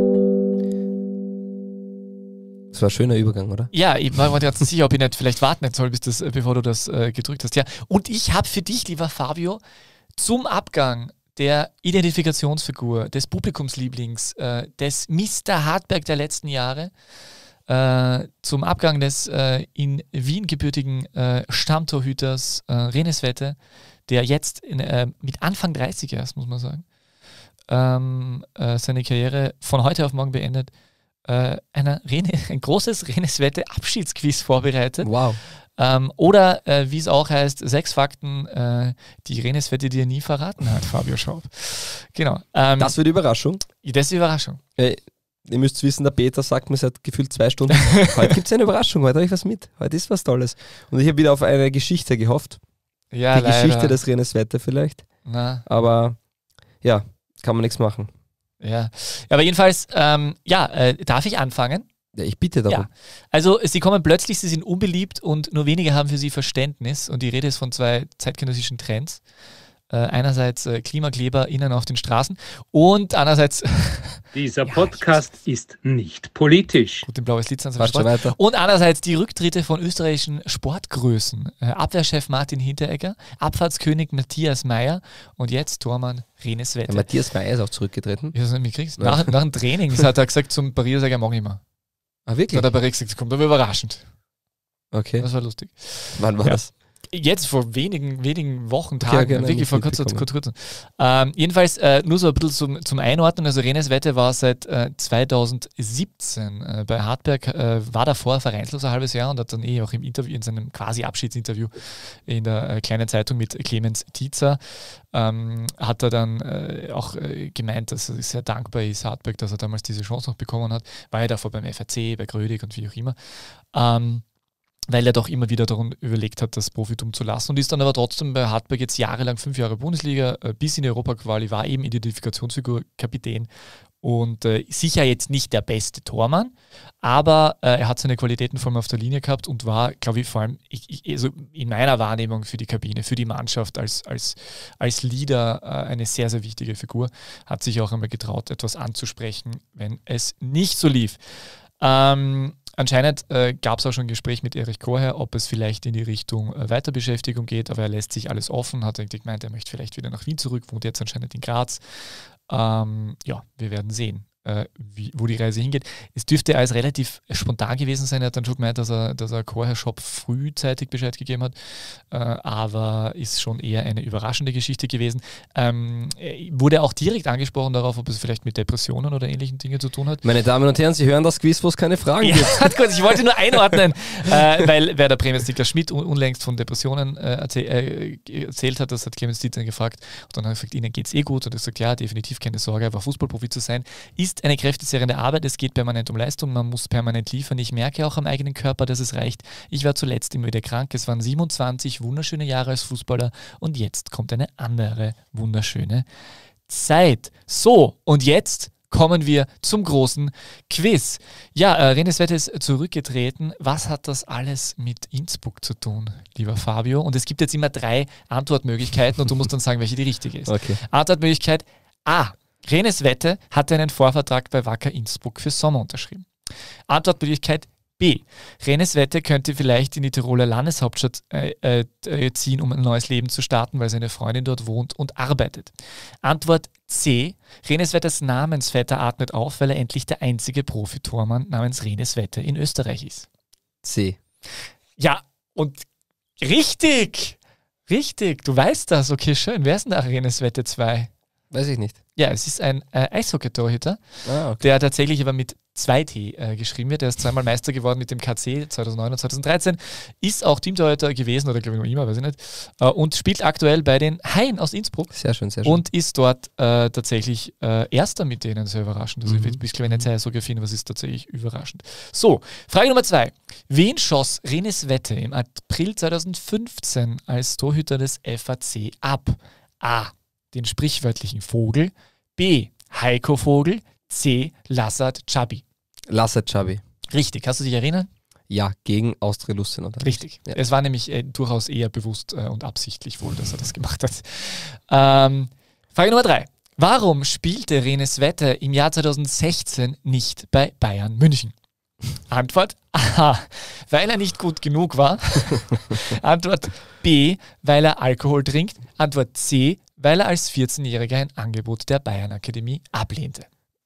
Das war ein schöner Übergang, oder? Ja, ich war mir jetzt nicht sicher, ob ich nicht vielleicht warten soll, bevor du das gedrückt hast. Ja. Und ich habe für dich, lieber Fabio, zum Abgang der Identifikationsfigur, des Publikumslieblings, des Mr. Hartberg der letzten Jahre, zum Abgang des in Wien gebürtigen Stammtorhüters Rene Svete, der jetzt mit Anfang 30 erst, muss man sagen, seine Karriere von heute auf morgen beendet, ein großes Rennes-Wette-Abschiedsquiz vorbereitet. Wow. Oder, wie es auch heißt, 6 Fakten, die Rennes-Wette dir nie verraten hat, Fabio Schaub. Genau. Das wird Überraschung. Das ist die Überraschung. Ihr müsst wissen, der Peter sagt mir seit gefühlt 2 Stunden, heute gibt es eine Überraschung, heute habe ich was mit, heute ist was Tolles. Und ich habe wieder auf eine Geschichte gehofft. Ja, die leider. Geschichte des Rennes-Wette vielleicht. Na. Aber ja, kann man nichts machen. Ja, aber jedenfalls, darf ich anfangen? Ja, ich bitte darum. Ja. Also sie kommen plötzlich, sie sind unbeliebt und nur wenige haben für sie Verständnis. Und die Rede ist von 2 zeitgenössischen Trends. Einerseits Klimakleber innen auf den Straßen und andererseits... Dieser Podcast ist nicht politisch. Gut, den blaues Lied sind weiter. Und andererseits die Rücktritte von österreichischen Sportgrößen. Abwehrchef Martin Hinteregger, Abfahrtskönig Matthias Mayr und jetzt Tormann Rennes-Wette. Ja, Matthias Mayr ist auch zurückgetreten. Ich weiß nicht, mitkriegst. Nach dem Training hat er gesagt zum Pariser, sag ich, mach ich mal. Ah, wirklich? Da hat er bei Rex gesagt, das kommt aber überraschend. Okay. Das war lustig. Wann war das? Jetzt vor wenigen Wochen, Tagen, Okay, wirklich vor kurzem. Jedenfalls nur so ein bisschen zum Einordnen, also Rennes-Wette war seit 2017 bei Hartberg, war davor vereinslos ein halbes Jahr und hat dann auch im Interview, in seinem quasi Abschiedsinterview in der kleinen Zeitung mit Clemens Tietzer, hat er dann auch gemeint, dass er sehr dankbar ist, Hartberg, dass er damals diese Chance noch bekommen hat, war ja davor beim FAC, bei Grödig und wie auch immer. Weil er doch immer wieder darum überlegt hat, das Profitum zu lassen und ist dann aber trotzdem bei Hartberg jetzt jahrelang 5 Jahre Bundesliga, bis in die Europaquali, war eben Identifikationsfigur, Kapitän und sicher jetzt nicht der beste Tormann, aber er hat seine Qualitäten vor allem auf der Linie gehabt und war, glaube ich, vor allem also in meiner Wahrnehmung für die Kabine, für die Mannschaft als Leader eine sehr, sehr wichtige Figur, hat sich auch einmal getraut, etwas anzusprechen, wenn es nicht so lief. Anscheinend gab es auch schon ein Gespräch mit Erich Korher, ob es vielleicht in die Richtung Weiterbeschäftigung geht, aber er lässt sich alles offen, hat eigentlich gemeint, er möchte vielleicht wieder nach Wien zurück, wohnt jetzt anscheinend in Graz. Wir werden sehen, wo die Reise hingeht. Es dürfte alles relativ spontan gewesen sein, er hat dann schon gemeint, dass er Korher-Shop frühzeitig Bescheid gegeben hat, aber ist schon eher eine überraschende Geschichte gewesen. Wurde auch direkt angesprochen darauf, ob es vielleicht mit Depressionen oder ähnlichen Dingen zu tun hat. Meine Damen und Herren, Sie hören das Quiz, wo es keine Fragen gibt. Kurz, ich wollte nur einordnen, weil wer der Premiers Niklas Schmidt unlängst von Depressionen erzählt hat, das hat Clemens Tietzer gefragt und dann hat er gesagt, Ihnen geht es gut und er sagt, ja, definitiv keine Sorge, aber Fußballprofi zu sein, ist eine kräftezehrende Arbeit, es geht permanent um Leistung, man muss permanent liefern, ich merke auch am eigenen Körper, dass es reicht. Ich war zuletzt immer wieder krank, es waren 27 wunderschöne Jahre als Fußballer und jetzt kommt eine andere wunderschöne Zeit. So, und jetzt kommen wir zum großen Quiz. Ja, Rennes-Wette ist zurückgetreten. Was hat das alles mit Innsbruck zu tun, lieber Fabio? Und es gibt jetzt immer 3 Antwortmöglichkeiten und du musst dann sagen, welche die richtige ist. Okay. Antwortmöglichkeit A. Rennes-Wette hatte einen Vorvertrag bei Wacker Innsbruck für Sommer unterschrieben. Antwortmöglichkeit B. Rennes-Wette könnte vielleicht in die Tiroler Landeshauptstadt ziehen, um ein neues Leben zu starten, weil seine Freundin dort wohnt und arbeitet. Antwort C. Rennes-Wettes Namensvetter atmet auf, weil er endlich der einzige Profitormann namens Rennes-Wette in Österreich ist. C. Ja, und richtig! Richtig, du weißt das. Okay, schön. Wer ist denn da Rennes-Wette 2? Weiß ich nicht. Ja, es ist ein Eishockey-Torhüter, Okay. der tatsächlich aber mit 2T geschrieben wird. Der ist 2-mal Meister geworden mit dem KC 2009 und 2013, ist auch Teamtorhüter gewesen, oder glaube ich noch immer, weiß ich nicht, und spielt aktuell bei den Haien aus Innsbruck. Sehr schön, sehr schön. Und ist dort tatsächlich Erster mit denen, sehr überraschend. Also ich bin nicht sehr Eishockey-affin, aber es ist tatsächlich überraschend. So, Frage Nummer 2. Wen schoss Rennes-Wette im April 2015 als Torhüter des FAC ab? A. Den sprichwörtlichen Vogel, B. Heiko Vogel, C. Lassat Chabi. Lassat Chabi. Richtig, kannst du dich erinnern? Ja, gegen Austria Lustenau. Richtig. Ja. Es war nämlich durchaus eher bewusst und absichtlich wohl, dass er das gemacht hat. Frage Nummer 3. Warum spielte Rennes-Wette im Jahr 2016 nicht bei Bayern München? Antwort A, weil er nicht gut genug war. Antwort B, weil er Alkohol trinkt. Antwort C, weil er als 14-Jähriger ein Angebot der Bayern Akademie ablehnte.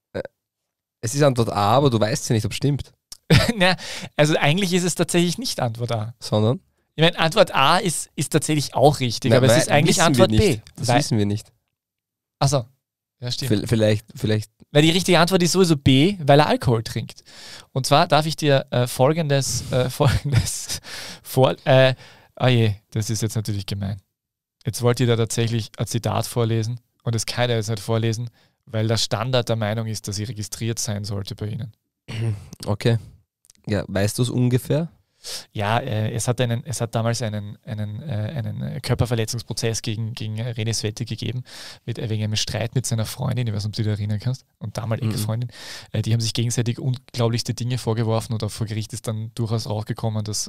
Es ist Antwort A, aber du weißt ja nicht, ob es stimmt. Na, also eigentlich ist es tatsächlich nicht Antwort A. Sondern? Ich meine, Antwort A ist tatsächlich auch richtig, aber es ist eigentlich Antwort B. Das wissen wir nicht. Achso, ja stimmt. Vielleicht Weil die richtige Antwort ist sowieso B, weil er Alkohol trinkt. Und zwar darf ich dir folgendes vor... das ist jetzt natürlich gemein. Jetzt wollt ihr da tatsächlich ein Zitat vorlesen und das kann er jetzt nicht vorlesen, weil der Standard der Meinung ist, dass ich registriert sein sollte bei Ihnen. Okay. Ja, weißt du es ungefähr? Ja, es hat damals einen Körperverletzungsprozess gegen René Svette gegeben, wegen einem Streit mit seiner Freundin, ich weiß nicht, ob du dich erinnern kannst, und damalige Freundin. Die haben sich gegenseitig unglaublichste Dinge vorgeworfen und auch vor Gericht ist dann durchaus rausgekommen, dass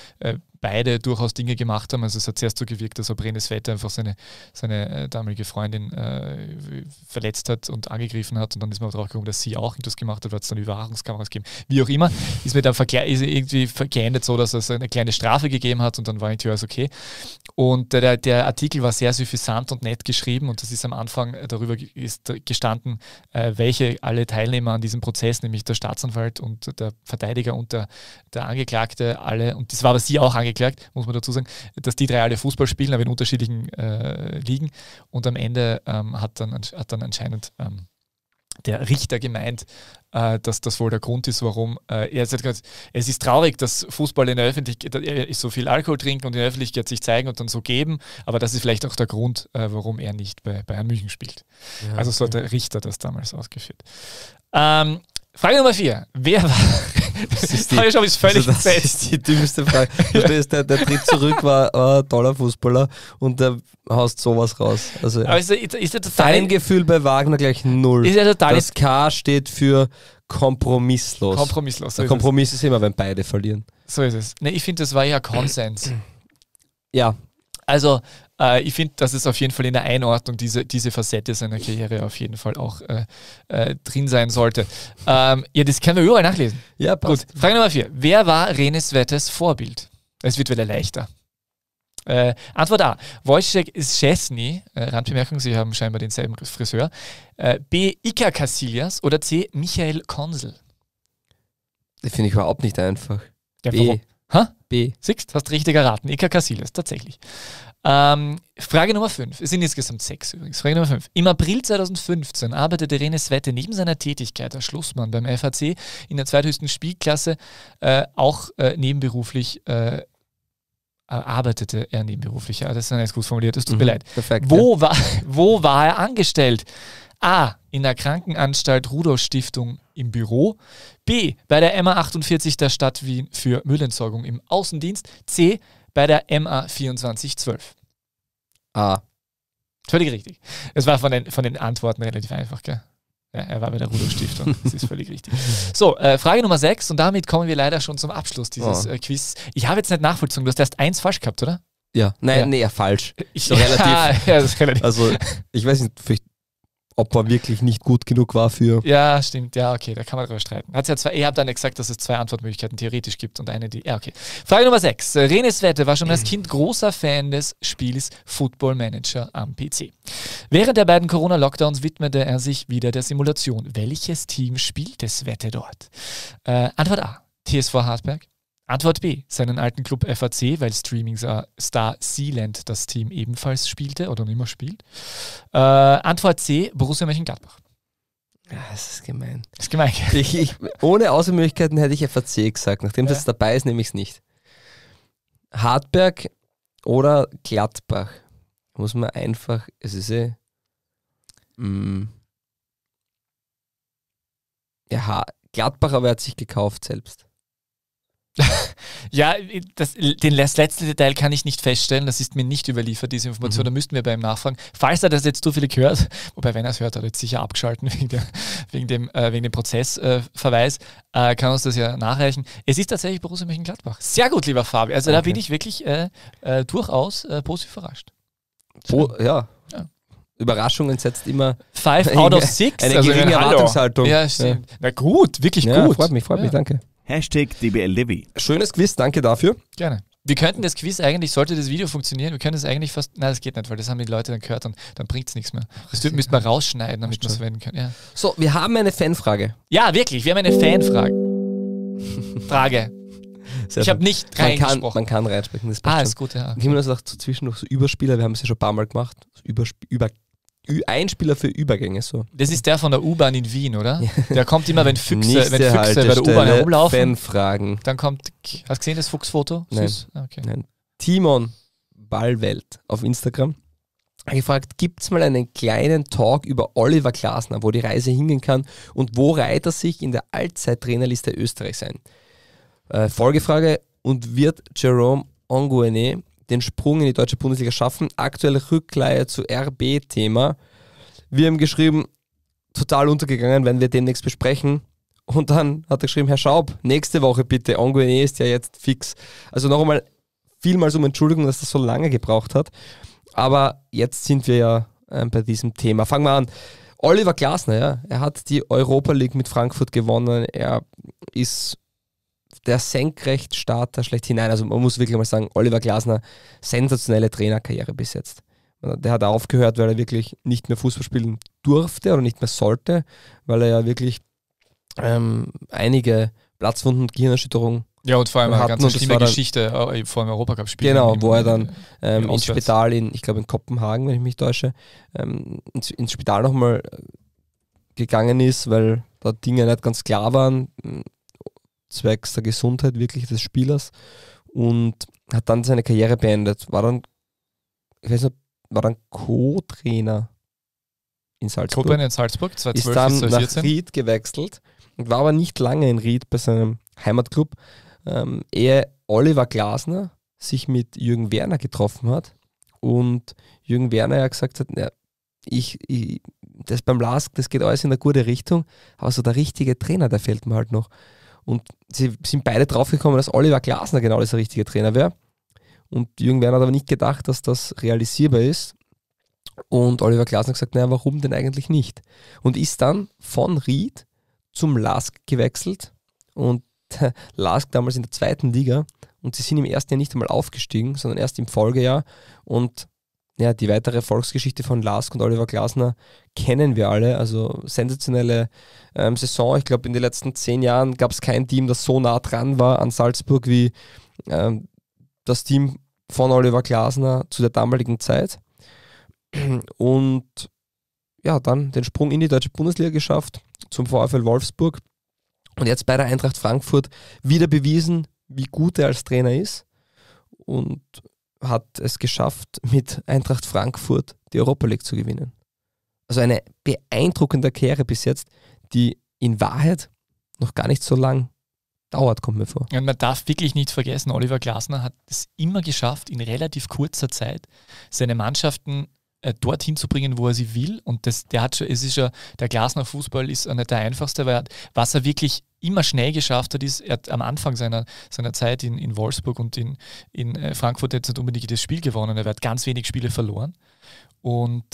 beide durchaus Dinge gemacht haben. Also es hat zuerst so gewirkt, als ob René Svette einfach seine damalige Freundin verletzt hat und angegriffen hat, und dann ist man darauf gekommen, dass sie auch etwas gemacht hat, weil es dann Überwachungskameras gegeben. Wie auch immer, ist mir dann irgendwie geendet so, dass es eine kleine Strafe gegeben hat und dann war irgendwie alles okay. Und der Artikel war sehr suffisant und nett geschrieben und das ist am Anfang darüber ist gestanden, welche alle Teilnehmer an diesem Prozess, nämlich der Staatsanwalt und der Verteidiger und der Angeklagte, alle, und das war aber sie auch angeklagt, muss man dazu sagen, dass die drei alle Fußball spielen, aber in unterschiedlichen Ligen, und am Ende hat dann anscheinend der Richter gemeint, dass das wohl der Grund ist, warum es ist traurig, dass Fußball in der Öffentlichkeit so viel Alkohol trinken und in der Öffentlichkeit sich zeigen und dann so geben, aber das ist vielleicht auch der Grund, warum er nicht bei Bayern München spielt. Ja, also so hat der Richter das damals ausgeführt. Frage Nummer 4. Wer war... Das ist die dümmste Frage. Der Tritt zurück war ein toller Fußballer und der haust sowas raus. Also, aber ist der total... Dein Gefühl bei Wagner gleich 0. Ist total das K steht für kompromisslos. Kompromisslos. Der Kompromiss ist immer, wenn beide verlieren. So ist es. Nee, ich finde, das war ja Konsens. Ja. Also, ich finde, dass es auf jeden Fall in der Einordnung diese Facette seiner Karriere auf jeden Fall auch drin sein sollte. Ja, das können wir überall nachlesen. Ja, passt. Gut, Frage Nummer 4. Wer war René Svettes Vorbild? Es wird wieder leichter. Antwort A. Wojciech Szczesny, Randbemerkung, Sie haben scheinbar denselben Friseur. B. Iker Casillas oder C. Michael Konsel? Das finde ich überhaupt nicht einfach. Ja, warum? B. Siehst, hast richtig erraten. Iker Casillas, tatsächlich. Frage Nummer 5. Es sind insgesamt 6 übrigens. Frage Nummer 5. Im April 2015 arbeitete René Svette neben seiner Tätigkeit als Schlussmann beim FAC in der zweithöchsten Spielklasse auch nebenberuflich arbeitete er nebenberuflich. Ja, das ist nicht gut formuliert, das tut mir leid. Perfekt, wo war er angestellt? A. In der Krankenanstalt Rudolf Stiftung im Büro. B. Bei der MA 48 der Stadt Wien für Müllentsorgung im Außendienst. C. Bei der MA 2412. A. Völlig richtig. Es war von den Antworten relativ einfach, gell? Ja, er war bei der Rudolf Stiftung. Das ist völlig richtig. So, Frage Nummer 6 und damit kommen wir leider schon zum Abschluss dieses Quiz. Ich habe jetzt nicht nachvollzogen, du hast erst 1 falsch gehabt, oder? Ja, nein, ja. falsch. So relativ. Ja, das ist relativ. Also, ich weiß nicht, ob er wirklich nicht gut genug war für... Ja, stimmt. Ja, okay, da kann man drüber streiten. Ihr habt dann gesagt, dass es 2 Antwortmöglichkeiten theoretisch gibt und eine, die... Ja, okay. Frage Nummer 6. René Svette war schon als Kind großer Fan des Spiels Football Manager am PC. Während der beiden Corona-Lockdowns widmete er sich wieder der Simulation. Welches Team spielte Svette dort? Antwort A. TSV Hartberg. Antwort B, seinen alten Club FAC, weil Streaming-Star Sealand das Team ebenfalls spielte oder noch immer spielt. Antwort C, Borussia Mönchengladbach. Ja, das ist gemein. Das ist gemein. Ohne Auswahlmöglichkeiten hätte ich FAC gesagt. Nachdem das dabei ist, nehme ich es nicht. Hartberg oder Gladbach. Muss man einfach, es ist Gladbach, aber er hat sich gekauft selbst. Ja, das letzte Detail kann ich nicht feststellen, das ist mir nicht überliefert, diese Information, da müssten wir bei ihm nachfragen. Falls er das jetzt zufällig hört, wobei wenn er es hört, hat er jetzt sicher abgeschalten wegen dem Prozessverweis, kann uns das ja nachreichen. Es ist tatsächlich Borussia Mönchengladbach. Sehr gut, lieber Fabi, also da bin ich wirklich durchaus positiv überrascht. Ja. Überraschungen setzt immer 5 out of 6. Eine geringe Erwartungshaltung. Ja, stimmt. Ja. Na gut, wirklich gut. Freut mich, danke. #DBLDW. Schönes Quiz, danke dafür. Gerne. Wir könnten das Quiz eigentlich, sollte das Video funktionieren, wir können es eigentlich fast, nein, das geht nicht, weil das haben die Leute dann gehört und dann bringt es nichts mehr. Das müssten wir rausschneiden, damit wir es verwenden können. Ja. So, wir haben eine Fanfrage. Ja, wirklich, wir haben eine Fanfrage. Ich habe nicht reingesprochen. Man kann reinsprechen, das passt ist gut, ja. Okay. Gehen wir das auch zwischendurch so Überspieler, wir haben es ja schon ein paar Mal gemacht. Einspieler für Übergänge so. Das ist der von der U-Bahn in Wien, oder? Der kommt immer, wenn Füchse bei der U-Bahn herumlaufen. Fanfragen. Dann kommt, hast du gesehen das Fuchsfoto? Süß? Nein. Okay. Nein. Timon Ballwelt auf Instagram hat gefragt, gibt es mal einen kleinen Talk über Oliver Glasner, wo die Reise hingehen kann und wo reiht er sich in der Allzeit-Trainerliste Österreichs ein? Folgefrage, und wird Jerome Onguene den Sprung in die deutsche Bundesliga schaffen? Aktuelle Rückleihe zu RB-Thema. Wir haben geschrieben, total untergegangen, wenn wir demnächst besprechen. Und dann hat er geschrieben, Herr Schaub, nächste Woche bitte, Onguene ist ja jetzt fix. Also noch einmal vielmals um Entschuldigung, dass das so lange gebraucht hat. Aber jetzt sind wir ja bei diesem Thema. Fangen wir an. Oliver Glasner, ja, er hat die Europa League mit Frankfurt gewonnen. Er ist der Senkrechtstarter schlechthin. Nein, also man muss wirklich mal sagen, Oliver Glasner, sensationelle Trainerkarriere bis jetzt. Der hat aufgehört, weil er wirklich nicht mehr Fußball spielen durfte oder nicht mehr sollte, weil er ja wirklich einige Platzwunden und Gehirnerschütterungen Ja, und vor allem eine ganz schlimme dann, Geschichte vor dem Europacup-Spiel. Genau, wo er dann ins Spital ich glaube in Kopenhagen, wenn ich mich täusche, ins Spital nochmal gegangen ist, weil da Dinge nicht ganz klar waren, zwecks der Gesundheit wirklich des Spielers, und hat dann seine Karriere beendet. War dann Co-Trainer in Salzburg. Co-Trainer in Salzburg, 2012 ist dann bis 2014. nach Ried gewechselt und war aber nicht lange in Ried bei seinem Heimatclub, ehe Oliver Glasner sich mit Jürgen Werner getroffen hat und Jürgen Werner ja gesagt hat, ja, das beim LASK, das geht alles in eine gute Richtung, aber so der richtige Trainer, der fehlt mir halt noch. Und sie sind beide draufgekommen, dass Oliver Glasner genau der richtige Trainer wäre. Und Jürgen Werner hat aber nicht gedacht, dass das realisierbar ist. Und Oliver Glasner hat gesagt, naja, warum denn eigentlich nicht? Und ist dann von Ried zum LASK gewechselt. Und LASK damals in der 2. Liga. Und sie sind im ersten Jahr nicht einmal aufgestiegen, sondern erst im Folgejahr. Und ja, die weitere Erfolgsgeschichte von LASK und Oliver Glasner kennen wir alle. Also sensationelle Saison. Ich glaube, in den letzten 10 Jahren gab es kein Team, das so nah dran war an Salzburg wie das Team von Oliver Glasner zu der damaligen Zeit. Und ja, dann den Sprung in die deutsche Bundesliga geschafft, zum VfL Wolfsburg. Und jetzt bei der Eintracht Frankfurt wieder bewiesen, wie gut er als Trainer ist. Und hat es geschafft, mit Eintracht Frankfurt die Europa League zu gewinnen. Also eine beeindruckende Karriere bis jetzt, die in Wahrheit noch gar nicht so lang dauert, kommt mir vor. Und man darf wirklich nicht vergessen, Oliver Glasner hat es immer geschafft, in relativ kurzer Zeit seine Mannschaften dorthin zu bringen, wo er sie will. Und der Glasner Fußball ist nicht der einfachste, weil was er wirklich immer schnell geschafft hat, ist, er hat am Anfang seiner Zeit in Wolfsburg und in Frankfurt jetzt nicht unbedingt das Spiel gewonnen. Er hat ganz wenig Spiele verloren. Und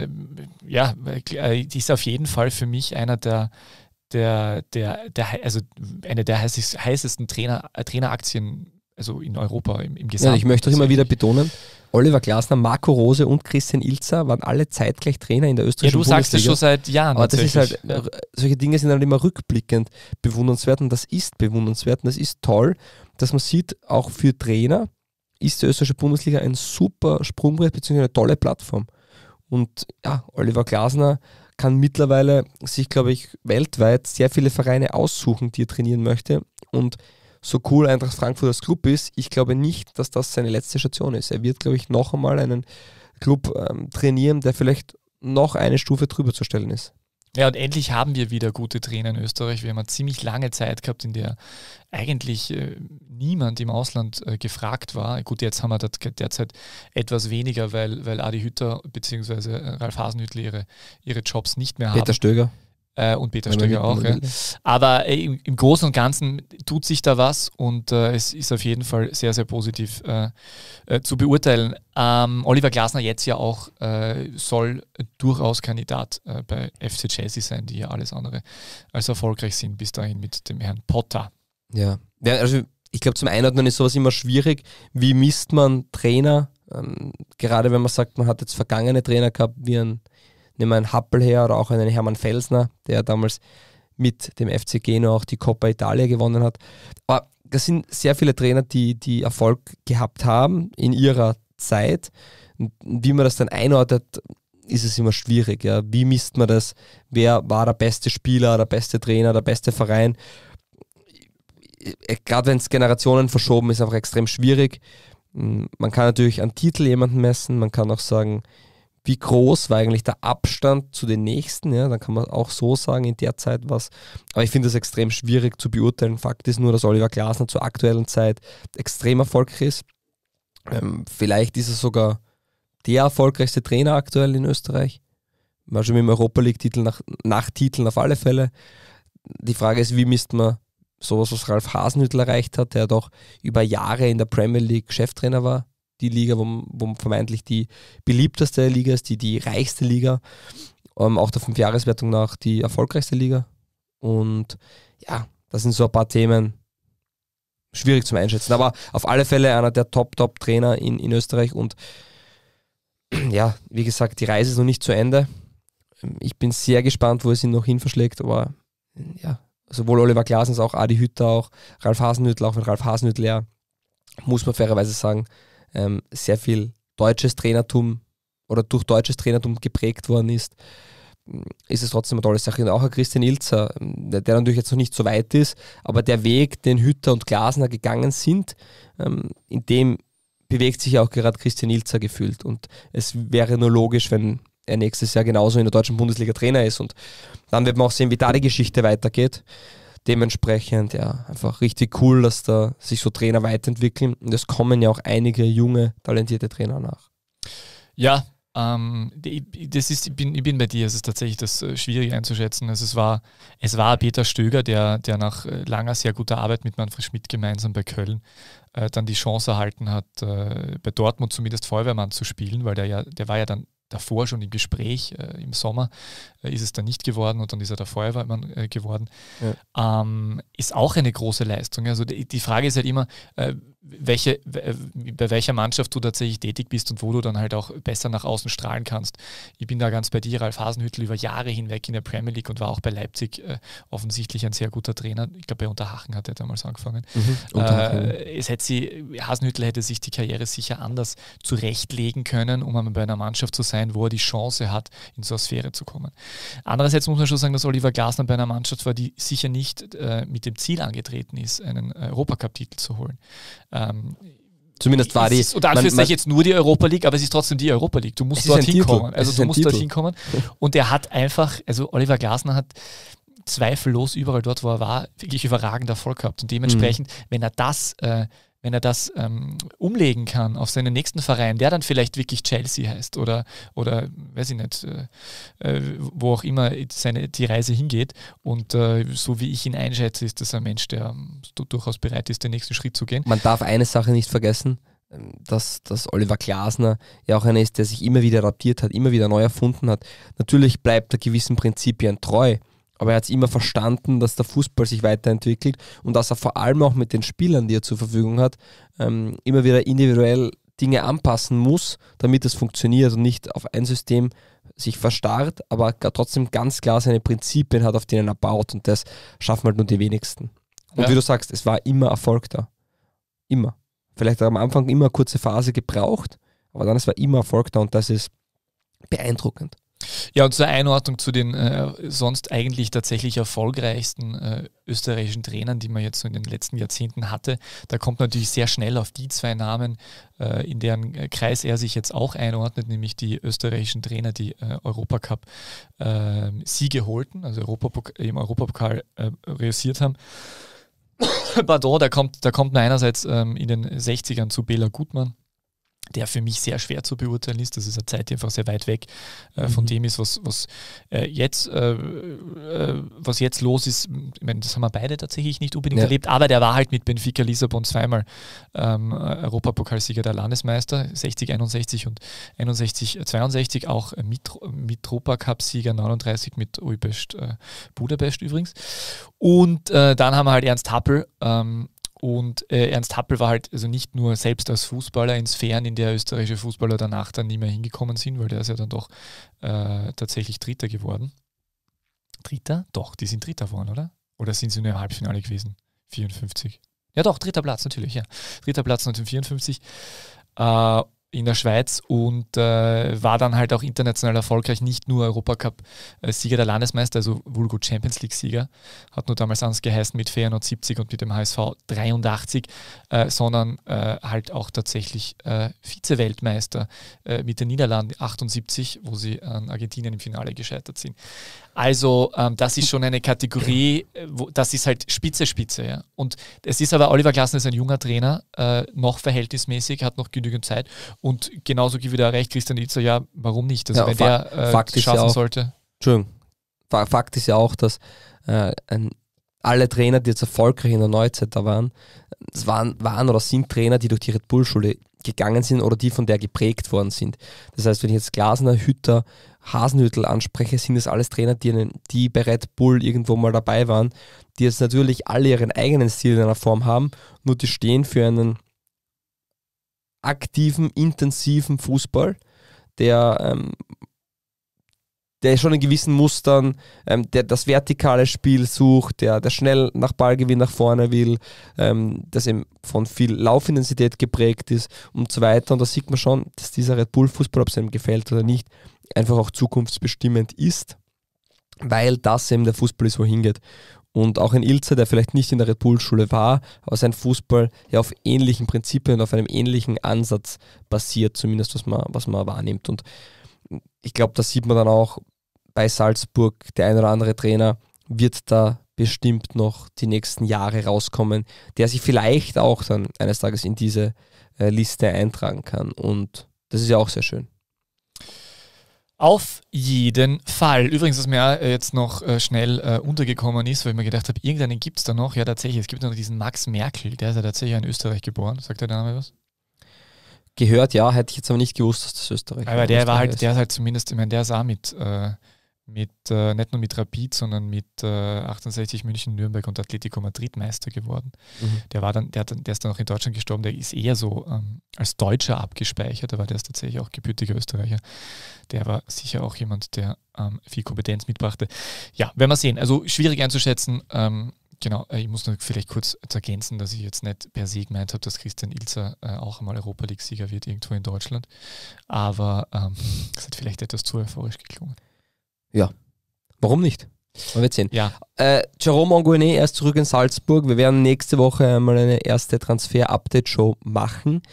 ist auf jeden Fall für mich einer eine der heißesten Traineraktien, also in Europa im Gesamten. Ja, ich möchte auch immer wieder betonen, Oliver Glasner, Marco Rose und Christian Ilzer waren alle zeitgleich Trainer in der österreichischen Bundesliga. Ja, du sagst es schon seit Jahren. Aber das ist halt, solche Dinge sind halt immer rückblickend bewundernswert, und das ist bewundernswert und das ist toll, dass man sieht, auch für Trainer ist die österreichische Bundesliga ein super Sprungbrett bzw. eine tolle Plattform. Und ja, Oliver Glasner kann mittlerweile sich, glaube ich, weltweit sehr viele Vereine aussuchen, die er trainieren möchte. Und so cool Eintracht Frankfurt als Club ist, ich glaube nicht, dass das seine letzte Station ist. Er wird, glaube ich, noch einmal einen Club trainieren, der vielleicht noch eine Stufe drüber zu stellen ist. Ja, und endlich haben wir wieder gute Trainer in Österreich. Wir haben eine ziemlich lange Zeit gehabt, in der eigentlich niemand im Ausland gefragt war. Gut, jetzt haben wir derzeit etwas weniger, weil Adi Hütter bzw. Ralf Hasenhüttl ihre Jobs nicht mehr haben. Peter Stöger. Und Peter Stöger auch. Ja. Aber im Großen und Ganzen tut sich da was, und es ist auf jeden Fall sehr, sehr positiv zu beurteilen. Oliver Glasner jetzt ja auch soll durchaus Kandidat bei FC Chelsea sein, die ja alles andere als erfolgreich sind bis dahin mit dem Herrn Potter. Ja, also ich glaube, zum Einordnen ist sowas immer schwierig. Wie misst man Trainer? Gerade wenn man sagt, man hat jetzt vergangene Trainer gehabt, wie nehmen wir einen Happel her oder auch einen Hermann Felsner, der damals mit dem FC Genua auch die Coppa Italia gewonnen hat. Aber das sind sehr viele Trainer, die Erfolg gehabt haben in ihrer Zeit. Wie man das dann einordnet, ist es immer schwierig. Ja. Wie misst man das? Wer war der beste Spieler, der beste Trainer, der beste Verein? Gerade wenn es Generationen verschoben ist, einfach extrem schwierig. Man kann natürlich an Titel jemanden messen, man kann auch sagen, wie groß war eigentlich der Abstand zu den Nächsten, ja, dann kann man auch so sagen, in der Zeit was. Aber ich finde das extrem schwierig zu beurteilen. Fakt ist nur, dass Oliver Glasner zur aktuellen Zeit extrem erfolgreich ist. Vielleicht ist er sogar der erfolgreichste Trainer aktuell in Österreich. War schon mit dem Europa-League-Titel nach Titeln auf alle Fälle. Die Frage ist, wie misst man sowas, was Ralf Hasenhüttl erreicht hat, der doch über Jahre in der Premier League Cheftrainer war. Die Liga, wo vermeintlich die beliebteste Liga ist, die reichste Liga. Auch der 5-Jahres-Wertung nach die erfolgreichste Liga. Und ja, das sind so ein paar Themen, schwierig zum Einschätzen. Aber auf alle Fälle einer der Top-Trainer in Österreich. Und ja, wie gesagt, die Reise ist noch nicht zu Ende. Ich bin sehr gespannt, wo es ihn noch hin verschlägt. Aber ja, sowohl Oliver Glasner als auch Adi Hütter, auch Ralf Hasenhüttl, auch wenn Ralf Hasenhüttl ja, muss man fairerweise sagen, sehr viel deutsches Trainertum oder durch deutsches Trainertum geprägt worden ist es trotzdem eine tolle Sache. Und auch ein Christian Ilzer, der natürlich jetzt noch nicht so weit ist, aber der Weg, den Hütter und Glasner gegangen sind, in dem bewegt sich auch gerade Christian Ilzer gefühlt. Und es wäre nur logisch, wenn er nächstes Jahr genauso in der deutschen Bundesliga Trainer ist. Und dann wird man auch sehen, wie da die Geschichte weitergeht. Dementsprechend, ja, einfach richtig cool, dass da sich so Trainer weiterentwickeln. Und es kommen ja auch einige junge, talentierte Trainer nach. Ja, ich bin bei dir, es ist tatsächlich das schwierig einzuschätzen. Also es war Peter Stöger, der nach langer, sehr guter Arbeit mit Manfred Schmidt gemeinsam bei Köln dann die Chance erhalten hat, bei Dortmund zumindest Feuerwehrmann zu spielen, weil der war ja dann davor schon im Gespräch, im Sommer ist es dann nicht geworden und dann ist er der Feuerwehrmann geworden. Ja. Ist auch eine große Leistung. Also die Frage ist halt immer, bei welcher Mannschaft du tatsächlich tätig bist und wo du dann halt auch besser nach außen strahlen kannst. Ich bin da ganz bei dir, Ralf Hasenhüttl über Jahre hinweg in der Premier League und war auch bei Leipzig offensichtlich ein sehr guter Trainer. Ich glaube, bei Unterhaching hat er damals angefangen. Hasenhüttl hätte sich die Karriere sicher anders zurechtlegen können, um einmal bei einer Mannschaft zu sein, wo er die Chance hat, in so eine Sphäre zu kommen. Andererseits muss man schon sagen, dass Oliver Glasner bei einer Mannschaft war, die sicher nicht mit dem Ziel angetreten ist, einen Europacup-Titel zu holen. Zumindest war die. Oder anführungszeichen jetzt nur die Europa League, aber es ist trotzdem die Europa League. Du musst dort hinkommen. Also du musst dort hinkommen. Und er hat einfach, also Oliver Glasner hat zweifellos überall dort, wo er war, wirklich überragend Erfolg gehabt. Und dementsprechend, wenn er das umlegen kann auf seinen nächsten Verein, der dann vielleicht wirklich Chelsea heißt oder weiß ich nicht, wo auch immer die Reise hingeht. Und so wie ich ihn einschätze, ist das ein Mensch, der durchaus bereit ist, den nächsten Schritt zu gehen. Man darf eine Sache nicht vergessen, dass Oliver Glasner ja auch einer ist, der sich immer wieder adaptiert hat, immer wieder neu erfunden hat. Natürlich bleibt er gewissen Prinzipien treu, aber er hat es immer verstanden, dass der Fußball sich weiterentwickelt und dass er vor allem auch mit den Spielern, die er zur Verfügung hat, immer wieder individuell Dinge anpassen muss, damit es funktioniert und nicht auf ein System sich verstarrt, aber trotzdem ganz klar seine Prinzipien hat, auf denen er baut, und das schaffen halt nur die wenigsten. Und wie du sagst, es war immer Erfolg da. Immer. Vielleicht hat er am Anfang immer eine kurze Phase gebraucht, aber dann es war immer Erfolg da, und das ist beeindruckend. Ja, und zur Einordnung zu den sonst eigentlich tatsächlich erfolgreichsten österreichischen Trainern, die man jetzt so in den letzten Jahrzehnten hatte, da kommt natürlich sehr schnell auf die zwei Namen, in deren Kreis er sich jetzt auch einordnet, nämlich die österreichischen Trainer, die Europacup-Siege holten, also im Europapokal reüssiert haben. Pardon, da kommt man einerseits in den 60ern zu Bela Gutmann, der für mich sehr schwer zu beurteilen ist. Das ist eine Zeit, die einfach sehr weit weg von dem ist, was jetzt los ist. Ich meine, das haben wir beide tatsächlich nicht unbedingt erlebt, aber der war halt mit Benfica Lissabon zweimal Europapokalsieger der Landesmeister, 60-61 und 61-62, auch mit Tropa-Cup-Sieger, 39 mit Újpest Budapest übrigens. Und dann haben wir halt Ernst Happel, und Ernst Happel war halt also nicht nur selbst als Fußballer in Sphären, in der österreichische Fußballer danach dann nie mehr hingekommen sind, weil der ist ja dann doch tatsächlich Dritter geworden. Dritter? Doch, die sind Dritter geworden, oder? Oder sind sie nur im Halbfinale gewesen? 54. Ja doch, dritter Platz natürlich, ja. Dritter Platz 1954. in der Schweiz und war dann halt auch international erfolgreich, nicht nur Europacup-Sieger der Landesmeister, also Vulgo Champions League-Sieger, hat nur damals anders geheißen mit Feyenoord 70 und mit dem HSV 83, sondern halt auch tatsächlich Vize-Weltmeister mit den Niederlanden 78, wo sie an Argentinien im Finale gescheitert sind. Also das ist schon eine Kategorie, das ist halt Spitze, ja. Und es ist aber, Oliver Glasner ist ein junger Trainer, noch verhältnismäßig, hat noch genügend Zeit und genauso wie wieder recht, Christian Ilzer, ja, warum nicht? Also wenn der es schaffen sollte. Entschuldigung, Fakt ist ja auch, dass alle Trainer, die jetzt erfolgreich in der Neuzeit da waren, es waren oder sind Trainer, die durch die Red Bull-Schule gegangen sind oder die von der geprägt worden sind. Das heißt, wenn ich jetzt Glasner, Hütter, Hasenhüttl anspreche, sind das alles Trainer, die bei Red Bull irgendwo mal dabei waren, die jetzt natürlich alle ihren eigenen Stil in einer Form haben, nur die stehen für einen aktiven, intensiven Fußball, der schon in gewissen Mustern, der das vertikale Spiel sucht, der schnell nach Ballgewinn nach vorne will, das eben von viel Laufintensität geprägt ist und so weiter. Und da sieht man schon, dass dieser Red Bull-Fußball, ob es einem gefällt oder nicht, einfach auch zukunftsbestimmend ist, weil das eben der Fußball ist, wohin geht. Und auch ein Ilzer, der vielleicht nicht in der Red Bull-Schule war, aber sein Fußball ja auf ähnlichen Prinzipien und auf einem ähnlichen Ansatz basiert, zumindest was man wahrnimmt. Und ich glaube, das sieht man dann auch bei Salzburg, der ein oder andere Trainer wird da bestimmt noch die nächsten Jahre rauskommen, der sich vielleicht auch dann eines Tages in diese Liste eintragen kann. Und das ist ja auch sehr schön. Auf jeden Fall. Übrigens, was mir jetzt noch schnell untergekommen ist, weil ich mir gedacht habe, irgendeinen gibt es da noch. Ja, tatsächlich, es gibt noch diesen Max Merkel, der ist ja tatsächlich in Österreich geboren. Sagt der Name was? Gehört, ja, hätte ich jetzt aber nicht gewusst, dass das Österreich ist. Aber der ist halt zumindest, ich meine, der ist auch mit nicht nur mit Rapid, sondern mit 68 München, Nürnberg und Atletico Madrid Meister geworden. Mhm. Der ist dann auch in Deutschland gestorben, der ist eher so als Deutscher abgespeichert, aber der ist tatsächlich auch gebürtiger Österreicher. Der war sicher auch jemand, der viel Kompetenz mitbrachte. Ja, werden wir sehen. Also schwierig einzuschätzen. Genau, ich muss noch vielleicht kurz ergänzen, dass ich jetzt nicht per se gemeint habe, dass Christian Ilzer auch einmal Europa League-Sieger wird irgendwo in Deutschland. Aber das hat vielleicht etwas zu euphorisch geklungen. Ja, warum nicht? Man wird sehen. Ja. Jerome Anguene, er ist zurück in Salzburg. Wir werden nächste Woche einmal eine erste Transfer-Update-Show machen.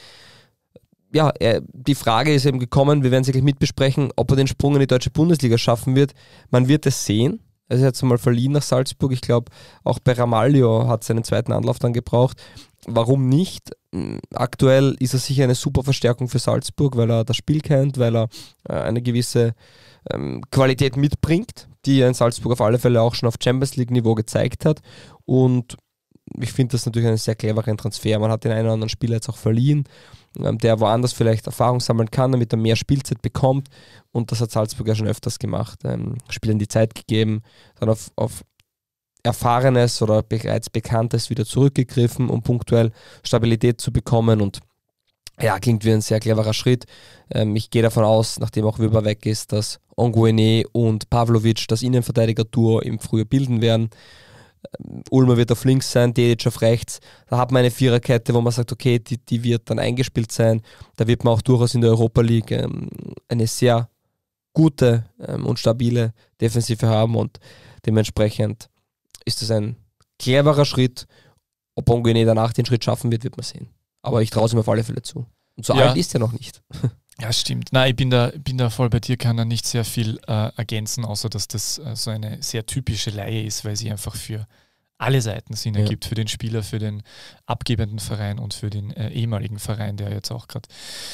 Ja, die Frage ist eben gekommen, wir werden es gleich mitbesprechen, ob er den Sprung in die deutsche Bundesliga schaffen wird. Man wird es sehen. Er ist jetzt einmal verliehen nach Salzburg. Ich glaube, auch bei Ramalho hat seinen zweiten Anlauf dann gebraucht. Warum nicht? Aktuell ist er sicher eine super Verstärkung für Salzburg, weil er das Spiel kennt, weil er eine gewisse Qualität mitbringt, die er in Salzburg auf alle Fälle auch schon auf Champions League Niveau gezeigt hat. Und ich finde das natürlich einen sehr cleveren Transfer. Man hat den einen oder anderen Spieler jetzt auch verliehen, der woanders vielleicht Erfahrung sammeln kann, damit er mehr Spielzeit bekommt. Und das hat Salzburg ja schon öfters gemacht. Spielern die Zeit gegeben, dann auf Erfahrenes oder bereits Bekanntes wieder zurückgegriffen, um punktuell Stabilität zu bekommen. Und ja, klingt wie ein sehr cleverer Schritt. Ich gehe davon aus, nachdem auch Wöber weg ist, dass Anguene und Pavlovic das Innenverteidiger-Duo im Frühjahr bilden werden. Ulmer wird auf links sein, Dedic auf rechts. Da hat man eine Viererkette, wo man sagt, okay, die wird dann eingespielt sein. Da wird man auch durchaus in der Europa League eine sehr gute und stabile Defensive haben und dementsprechend ist das ein cleverer Schritt. Ob Anguene danach den Schritt schaffen wird man sehen. Aber ich traue es ihm auf alle Fälle zu. Und so alt ist er noch nicht. Ja, stimmt. Nein, ich bin da voll bei dir, kann da nicht sehr viel ergänzen, außer dass das so eine sehr typische Leihe ist, weil sie einfach für alle Seiten Sinn ergibt, für den Spieler, für den abgebenden Verein und für den ehemaligen Verein, der jetzt auch gerade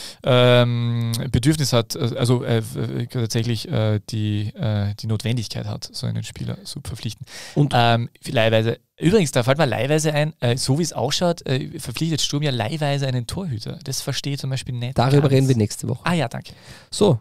Bedürfnis hat, tatsächlich die Notwendigkeit hat, so einen Spieler zu verpflichten. Und leihweise, übrigens, da fällt mir leihweise ein, so wie es ausschaut, verpflichtet Sturm ja leihweise einen Torhüter. Das verstehe ich zum Beispiel nicht. Darüber reden wir nächste Woche. Ah ja, danke. So.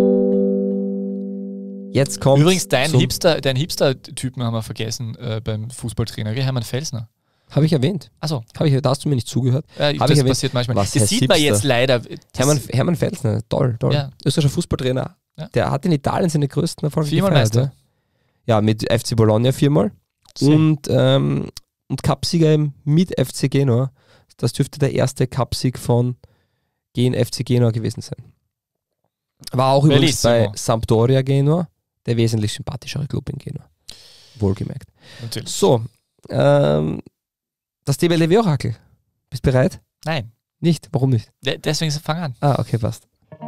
Jetzt kommt übrigens, deinen Hipster-Typen haben wir vergessen beim Fußballtrainer, Hermann Felsner. Habe ich erwähnt. Achso. Da hast du mir nicht zugehört. Das passiert manchmal. Das sieht Hipster? Man jetzt leider. Hermann Felsner, toll. Ja. Österreichischer Fußballtrainer. Ja. Der hat in Italien seine größten Erfolge 4-mal Meister. Ja, mit FC Bologna 4-mal. Und Cupsieger mit FC Genua. Das dürfte der erste Cupsieg von FC Genua gewesen sein. War auch übrigens bei Sampdoria Genua, der wesentlich sympathischere Club in Genua. Wohlgemerkt. Natürlich. So, das DBLDW-Orakel. Bist du bereit? Nein. Nicht? Warum nicht? Deswegen fang an. Ah, okay, passt.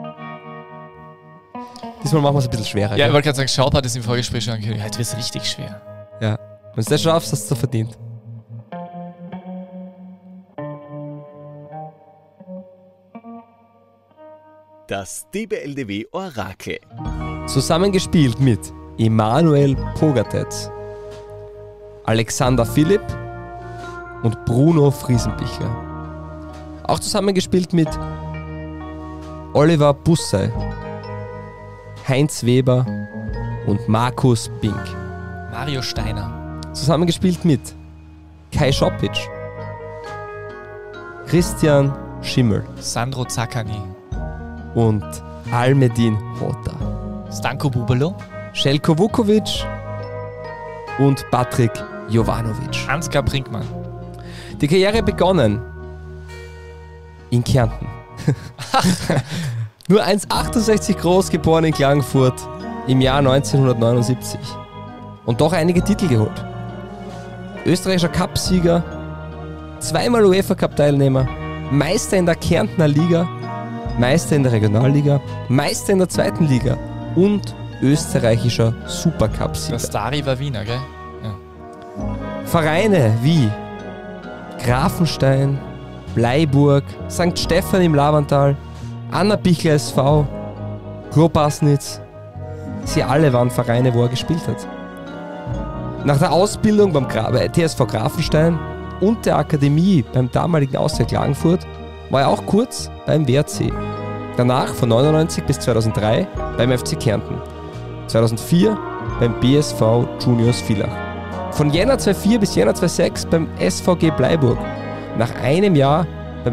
Diesmal machen wir es ein bisschen schwerer. Ja, ich wollte gerade sagen, Schaub hat es im Vorgespräch schon angehört. Heute wird es richtig schwer. Ja. Wenn du das schaffst, hast du es verdient. Das DBLDW-Orakel. Zusammengespielt mit Emanuel Pogatetz, Alexander Philipp und Bruno Friesenbichler. Auch zusammengespielt mit Oliver Bussey, Heinz Weber und Markus Bink. Mario Steiner. Zusammengespielt mit Kai Schopic, Christian Schimmel Sandro Zaccani und Almedin Hota. Stanko Bubalo. Željko Vukovic und Patrick Jovanovic. Ansgar Brinkmann. Die Karriere begonnen in Kärnten. Nur 1,68 groß, geboren in Klagenfurt im Jahr 1979. Und doch einige Titel geholt. Österreichischer Cupsieger, zweimal UEFA-Cup-Teilnehmer, Meister in der Kärntner Liga, Meister in der Regionalliga, Meister in der zweiten Liga und österreichischer Supercup-Sieger. Der Stari war Wiener, gell? Ja. Vereine wie Grafenstein, Bleiburg, St. Stephan im Lavantal, Anna Bichler SV, Grobasnitz, sie alle waren Vereine, wo er gespielt hat. Nach der Ausbildung bei TSV Grafenstein und der Akademie beim damaligen Austria Klagenfurt war er auch kurz beim WRC. Danach von 1999 bis 2003 beim FC Kärnten. 2004 beim BSV Juniors Villach. Von Jänner 2004 bis Jänner 2006 beim SVG Bleiburg. Nach einem Jahr beim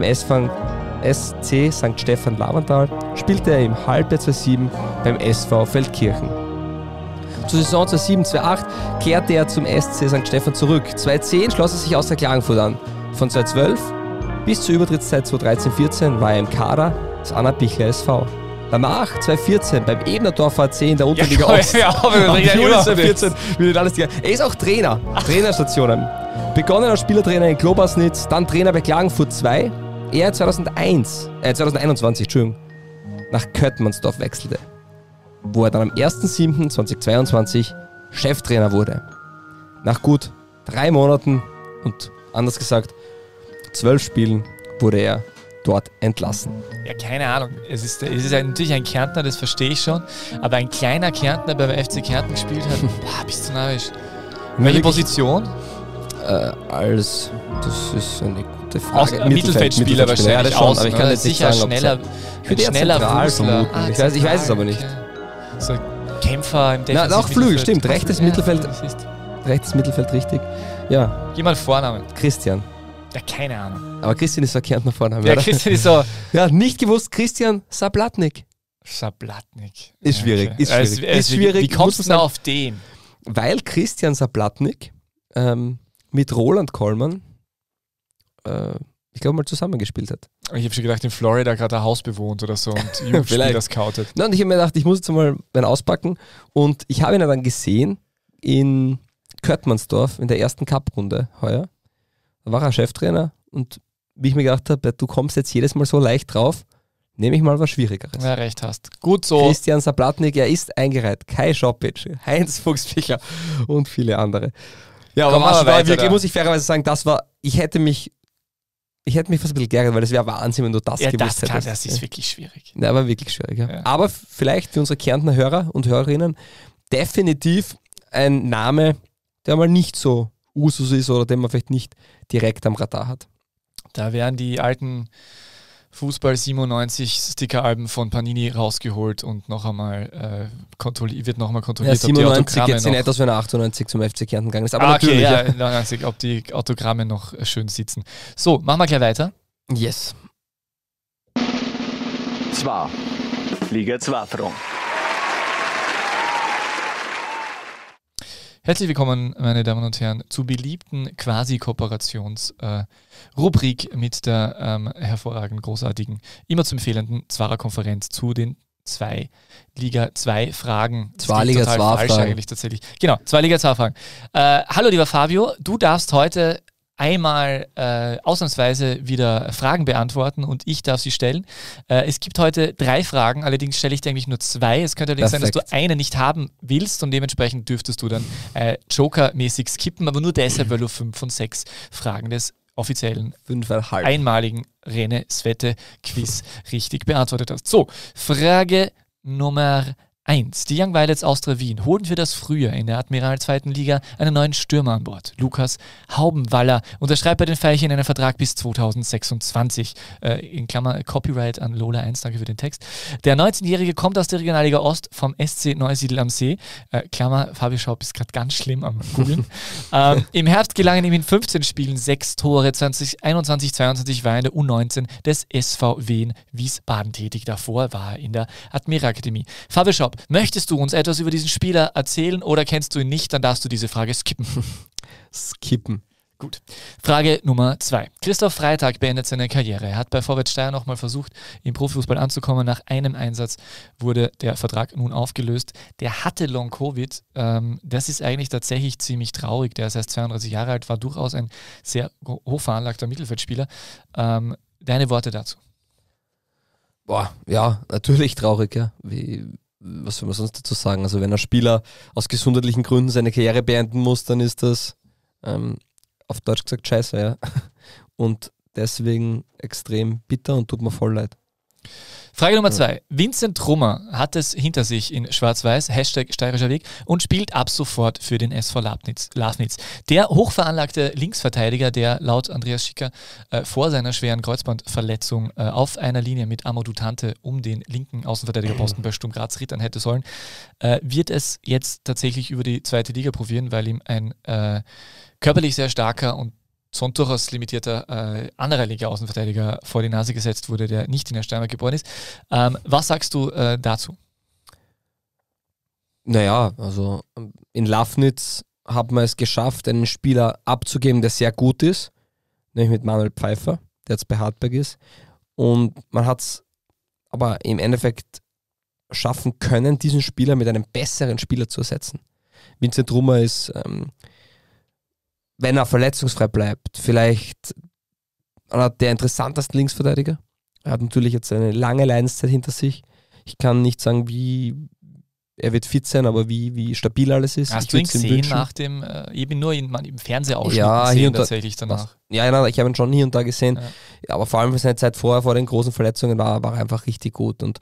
SC St. Stephan Lavantal spielte er im Halbjahr 2007 beim SV Feldkirchen. Zur Saison 2007-2008 kehrte er zum SC St. Stephan zurück. 2010 schloss er sich aus der Klagenfurt an. Von 2012 bis zur Übertrittszeit 2013-14 war er im Kader des Anna Bichler SV. Danach, 2014, beim Ebnerdorf AC in der Unterliga Ost. Ja, aber 2014 wird alles Er ist auch Trainer. Trainerstationen. Begonnen als Spielertrainer in Globasnitz, dann Trainer bei Klagenfurt 2. Er 2021, nach Köttmannsdorf wechselte, wo er dann am 1.7.2022 Cheftrainer wurde. Nach gut 3 Monaten und anders gesagt 12 Spielen wurde er dort entlassen. Ja, keine Ahnung. Es ist natürlich ein Kärntner, das verstehe ich schon. Aber ein kleiner Kärntner, der beim FC Kärnten gespielt hat, bist du narrisch. Welche Position? Das ist eine gute Frage. Mittelfeldspieler wahrscheinlich. Ja, schon, aber ich kann jetzt nicht sagen, schneller Fußler. Ich weiß es aber nicht. So Kämpfer im Defensiv. Auch Flügel, stimmt. Rechtes Mittelfeld. Rechtes Mittelfeld, richtig. Ja. Gib mal Vornamen. Christian. Ja, keine Ahnung. Aber Christian ist so ein Kärntner Vorname, ja, oder? Christian ist so... Ja, nicht gewusst, Christian Sablatnik. Sablatnik. Ist schwierig, okay. ist schwierig. Wie kommst du da auf den? Weil Christian Sablatnik mit Roland Kollmann ich glaube mal zusammengespielt hat. Ich habe schon gedacht, in Florida gerade ein Haus bewohnt oder so und Jugendspieler scoutet. Nein, und ich habe mir gedacht, ich muss jetzt mal einen auspacken und ich habe ihn dann gesehen in Köttmannsdorf in der ersten Cup-Runde heuer. Da war er Cheftrainer und wie ich mir gedacht habe, du kommst jetzt jedes Mal so leicht drauf, nehme ich mal was Schwierigeres. Ja, recht hast. Gut so. Christian Sablatnik, er ist eingereiht. Kai Schopic, Heinz Fuchsbichler und viele andere. Ja, aber wirklich, muss ich fairerweise sagen, ich hätte mich fast ein bisschen geärgert, weil das wäre Wahnsinn, wenn du das gewusst hättest. Das ist wirklich schwierig. Ja, aber wirklich schwierig. Ja. Aber vielleicht für unsere Kärntner Hörer und Hörerinnen definitiv ein Name, der mal nicht so Usus ist oder den man vielleicht nicht direkt am Radar hat. Da werden die alten Fußball 97 Sticker-Alben von Panini rausgeholt und noch einmal kontrolliert, ja, ob die 97 geht es nicht aus, wenn er 98 zum FC Kärnten gegangen ist. Aber natürlich. Ja, 99, ob die Autogramme noch schön sitzen. So, machen wir gleich weiter. Yes. 2. Liga 2 Front. Herzlich willkommen, meine Damen und Herren, zur beliebten Quasi-Kooperations-Rubrik mit der hervorragend großartigen, immer zu empfehlenden Zwarer-Konferenz zu den 2 Liga 2 Fragen. 2 Liga 2 Fragen. Eigentlich tatsächlich. Genau, 2 Liga 2 Fragen. Hallo lieber Fabio, du darfst heute einmal ausnahmsweise wieder Fragen beantworten und ich darf sie stellen. Es gibt heute 3 Fragen, allerdings stelle ich dir eigentlich nur 2. Es könnte allerdings sein, dass du eine nicht haben willst und dementsprechend dürftest du dann Joker-mäßig skippen, aber nur deshalb, weil du 5 von 6 Fragen des offiziellen 5,5 einmaligen Rene Svette Quiz richtig beantwortet hast. So, Frage Nummer 1. Die Young Violets Austria Wien holen für das Frühjahr in der Admiral 2. Liga einen neuen Stürmer an Bord. Lukas Haubenwaller unterschreibt bei den Veilchen einen Vertrag bis 2026. In Klammer Copyright an Lola 1, danke für den Text. Der 19-Jährige kommt aus der Regionalliga Ost vom SC Neusiedl am See. Klammer, Fabio Schaub ist gerade ganz schlimm am Googeln. Im Herbst gelangen ihm in 15 Spielen 6 Tore. 2021, 22 war er in der U19 des SV Wien Wiesbaden tätig. Davor war er in der Admiral Akademie. Fabio Schaub, möchtest du uns etwas über diesen Spieler erzählen oder kennst du ihn nicht? Dann darfst du diese Frage skippen. Skippen. Gut. Frage Nummer 2. Christoph Freitag beendet seine Karriere. Er hat bei Vorwärts Steyr nochmal versucht, im Profifußball anzukommen. Nach einem Einsatz wurde der Vertrag nun aufgelöst. Der hatte Long-Covid. Das ist eigentlich tatsächlich ziemlich traurig. Der ist erst 32 Jahre alt, war durchaus ein sehr hochveranlagter Mittelfeldspieler. Deine Worte dazu? Boah, ja, natürlich traurig, ja. Was soll man sonst dazu sagen? Also wenn ein Spieler aus gesundheitlichen Gründen seine Karriere beenden muss, dann ist das auf Deutsch gesagt scheiße, ja. Und deswegen extrem bitter und tut mir voll leid. Frage Nummer 2. Vincent Trummer hat es hinter sich in Schwarz-Weiß, #steirischer Weg, und spielt ab sofort für den SV Lafnitz. Der hochveranlagte Linksverteidiger, der laut Andreas Schicker vor seiner schweren Kreuzbandverletzung auf einer Linie mit Amadou Tante um den linken Außenverteidigerposten bei Sturm Graz rittern hätte sollen, wird es jetzt tatsächlich über die 2. Liga probieren, weil ihm ein körperlich sehr starker und sonst durchaus limitierter anderer Liga-Außenverteidiger vor die Nase gesetzt wurde, der nicht in der Steiermark geboren ist. Was sagst du dazu? Naja, also in Lafnitz hat man es geschafft, einen Spieler abzugeben, der sehr gut ist, nämlich mit Manuel Pfeiffer, der jetzt bei Hartberg ist. Und man hat es aber im Endeffekt schaffen können, diesen Spieler mit einem besseren Spieler zu ersetzen. Vincent Trummer ist wenn er verletzungsfrei bleibt, vielleicht einer der interessantesten Linksverteidiger. Er hat natürlich jetzt eine lange Leidenszeit hinter sich. Ich kann nicht sagen, wie er wird fit sein, aber wie stabil alles ist. Hast du ihn gesehen nach dem, eben nur im Fernsehausschnitt gesehen tatsächlich danach? Ja, ich habe ihn schon hier und da gesehen, ja. Aber vor allem für seine Zeit vorher, vor den großen Verletzungen, war er einfach richtig gut. Und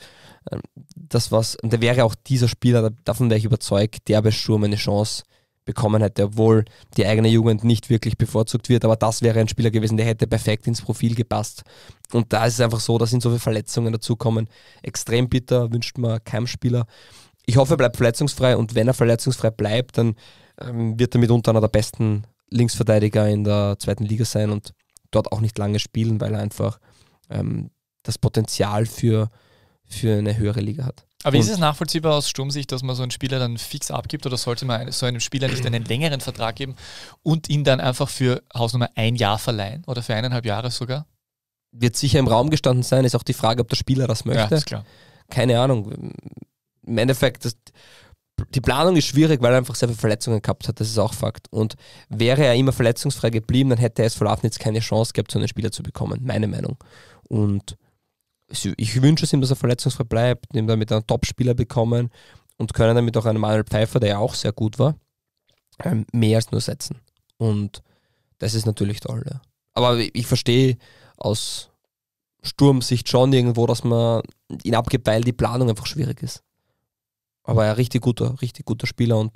und der wäre auch dieser Spieler, davon wäre ich überzeugt, der bei Sturm eine Chance bekommen hätte, obwohl die eigene Jugend nicht wirklich bevorzugt wird, aber das wäre ein Spieler gewesen, der hätte perfekt ins Profil gepasst. Und da ist es einfach so, da sind so viele Verletzungen dazukommen. Extrem bitter, wünscht man keinem Spieler. Ich hoffe, er bleibt verletzungsfrei, und wenn er verletzungsfrei bleibt, dann wird er mitunter einer der besten Linksverteidiger in der 2. Liga sein und dort auch nicht lange spielen, weil er einfach das Potenzial für eine höhere Liga hat. Aber ist es nachvollziehbar aus Sturmsicht, dass man so einen Spieler dann fix abgibt, oder sollte man so einem Spieler nicht einen längeren Vertrag geben und ihn dann einfach für Hausnummer 1 Jahr verleihen oder für 1,5 Jahre sogar? Wird sicher im Raum gestanden sein, ist auch die Frage, ob der Spieler das möchte. Ja, ist klar. Keine Ahnung. Im Endeffekt, die Planung ist schwierig, weil er einfach sehr viele Verletzungen gehabt hat, das ist auch Fakt. Und wäre er immer verletzungsfrei geblieben, dann hätte SV Lafnitz keine Chance gehabt, so einen Spieler zu bekommen, meine Meinung. Und ich wünsche es ihm, dass er verletzungsfrei bleibt, ihm damit einen Top-Spieler bekommen und können damit auch einen Manuel Pfeiffer, der ja auch sehr gut war, mehr als nur setzen. Und das ist natürlich toll. Ja. Aber ich verstehe aus Sturmsicht schon irgendwo, dass man ihn abgibt, weil die Planung einfach schwierig ist. Aber ein richtig guter Spieler, und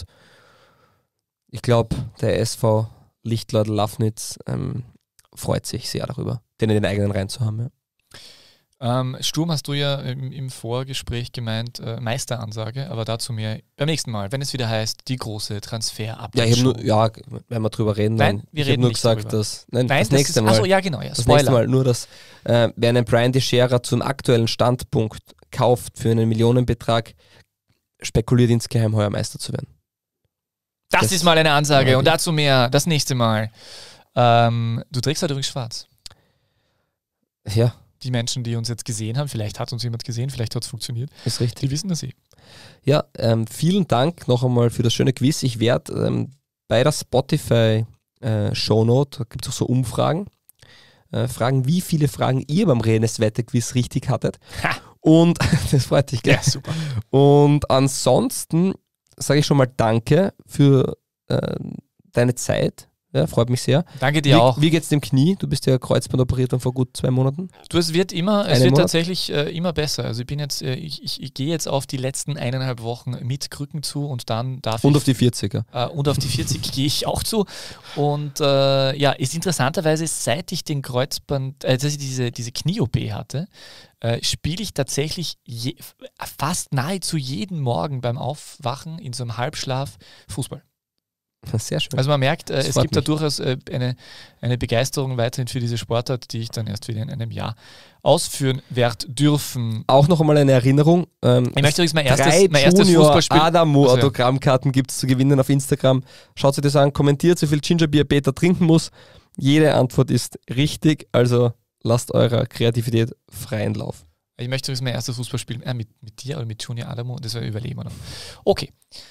ich glaube, der SV Lichtleutl Lafnitz freut sich sehr darüber, den in den eigenen Reihen zu haben. Ja. Sturm hast du ja im Vorgespräch gemeint, Meisteransage, aber dazu mehr beim nächsten Mal, wenn es wieder heißt, die große Transfer-Update-Show. Wenn wir drüber reden, nein, wir reden nur nicht gesagt, darüber. Das nächste Mal. Achso, ja genau, ja, das Spoiler. Nächste Mal nur, dass wer einen Brian Teixeira zum aktuellen Standpunkt kauft für einen Millionenbetrag, spekuliert insgeheim heuer Meister zu werden. Das ist mal eine Ansage und dazu mehr das nächste Mal. Du trägst halt übrigens schwarz. Ja. Die Menschen, die uns jetzt gesehen haben, vielleicht hat uns jemand gesehen, vielleicht hat es funktioniert. Ist richtig. Die wissen das eh. Ja, vielen Dank noch einmal für das schöne Quiz. Ich werde bei der Spotify Shownote, da gibt es auch so Umfragen, fragen, wie viele Fragen ihr beim Rennes-Wette-Quiz richtig hattet. Ha. Und das freut dich, gell? Ja, super. Und ansonsten sage ich schon mal Danke für deine Zeit. Ja, freut mich sehr. Danke dir auch. Wie geht's dem Knie? Du bist ja Kreuzband operiert vor gut 2 Monaten. Es wird tatsächlich immer besser. Also ich bin jetzt, ich gehe jetzt auf die letzten 1,5 Wochen mit Krücken zu und dann darf ich. Und auf die 40er. Und auf die 40 gehe ich auch zu. Und ist interessanterweise, seit ich den Kreuzband, dass ich diese Knie-OP hatte, spiele ich tatsächlich fast nahezu jeden Morgen beim Aufwachen in so einem Halbschlaf Fußball. Sehr schön. Also man merkt, es gibt da durchaus eine Begeisterung weiterhin für diese Sportart, die ich dann erst wieder in einem Jahr ausführen werde dürfen. Auch noch einmal eine Erinnerung. Ich möchte übrigens mein erstes Junior Fußballspiel. Adamo Autogrammkarten gibt es zu gewinnen auf Instagram. Schaut euch das an, kommentiert, so viel Gingerbier Peter trinken muss. Jede Antwort ist richtig, also lasst eurer Kreativität freien Lauf. Ich möchte übrigens mein erstes Fußballspiel mit dir oder mit Junior Adamo, das überleben wir noch. Okay.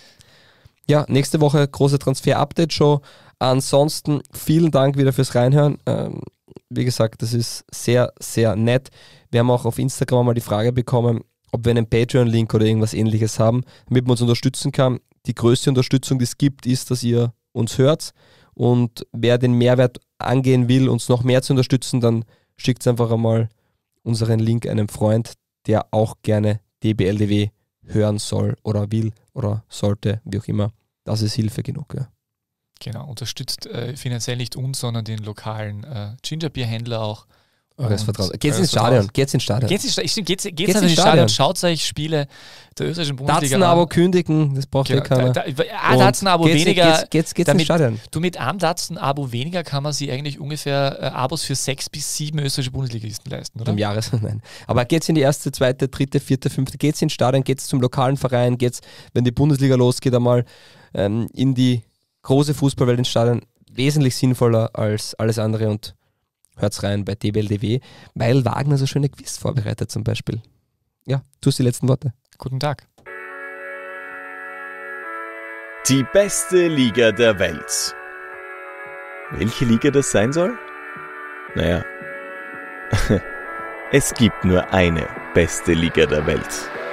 Ja, nächste Woche große Transfer-Update-Show. Ansonsten vielen Dank wieder fürs Reinhören. Wie gesagt, das ist sehr, sehr nett. Wir haben auch auf Instagram mal die Frage bekommen, ob wir einen Patreon-Link oder irgendwas ähnliches haben, damit man uns unterstützen kann. Die größte Unterstützung, die es gibt, ist, dass ihr uns hört. Und wer den Mehrwert angehen will, uns noch mehr zu unterstützen, dann schickt einfach einmal unseren Link einem Freund, der auch gerne DBLDW hören soll oder will oder sollte, wie auch immer. Das ist Hilfe genug. Ja. Genau, unterstützt finanziell nicht uns, sondern den lokalen Gingerbier-Händler auch. Eures Vertrauens. Geht's ins Stadion. Geht's ins Stadion. Geht's ins Stadion. Schaut euch Spiele der österreichischen Bundesliga an. Datsen-Abo kündigen, das braucht ja keiner. Datsen-Abo weniger. Geht's ins Stadion. Du, mit einem Datsen-Abo weniger kann man sich eigentlich ungefähr Abos für 6 bis 7 österreichische Bundesligisten leisten, oder? Im Jahres, nein. Aber geht's in die erste, zweite, dritte, vierte, fünfte, geht's ins Stadion, geht's zum lokalen Verein, geht's, wenn die Bundesliga losgeht, einmal in die große Fußballwelt ins Stadion. Wesentlich sinnvoller als alles andere und hört's rein bei DBLDW, weil Wagner so schöne Quiz vorbereitet zum Beispiel. Ja, du hast die letzten Worte. Guten Tag. Die beste Liga der Welt. Welche Liga das sein soll? Naja, es gibt nur eine beste Liga der Welt.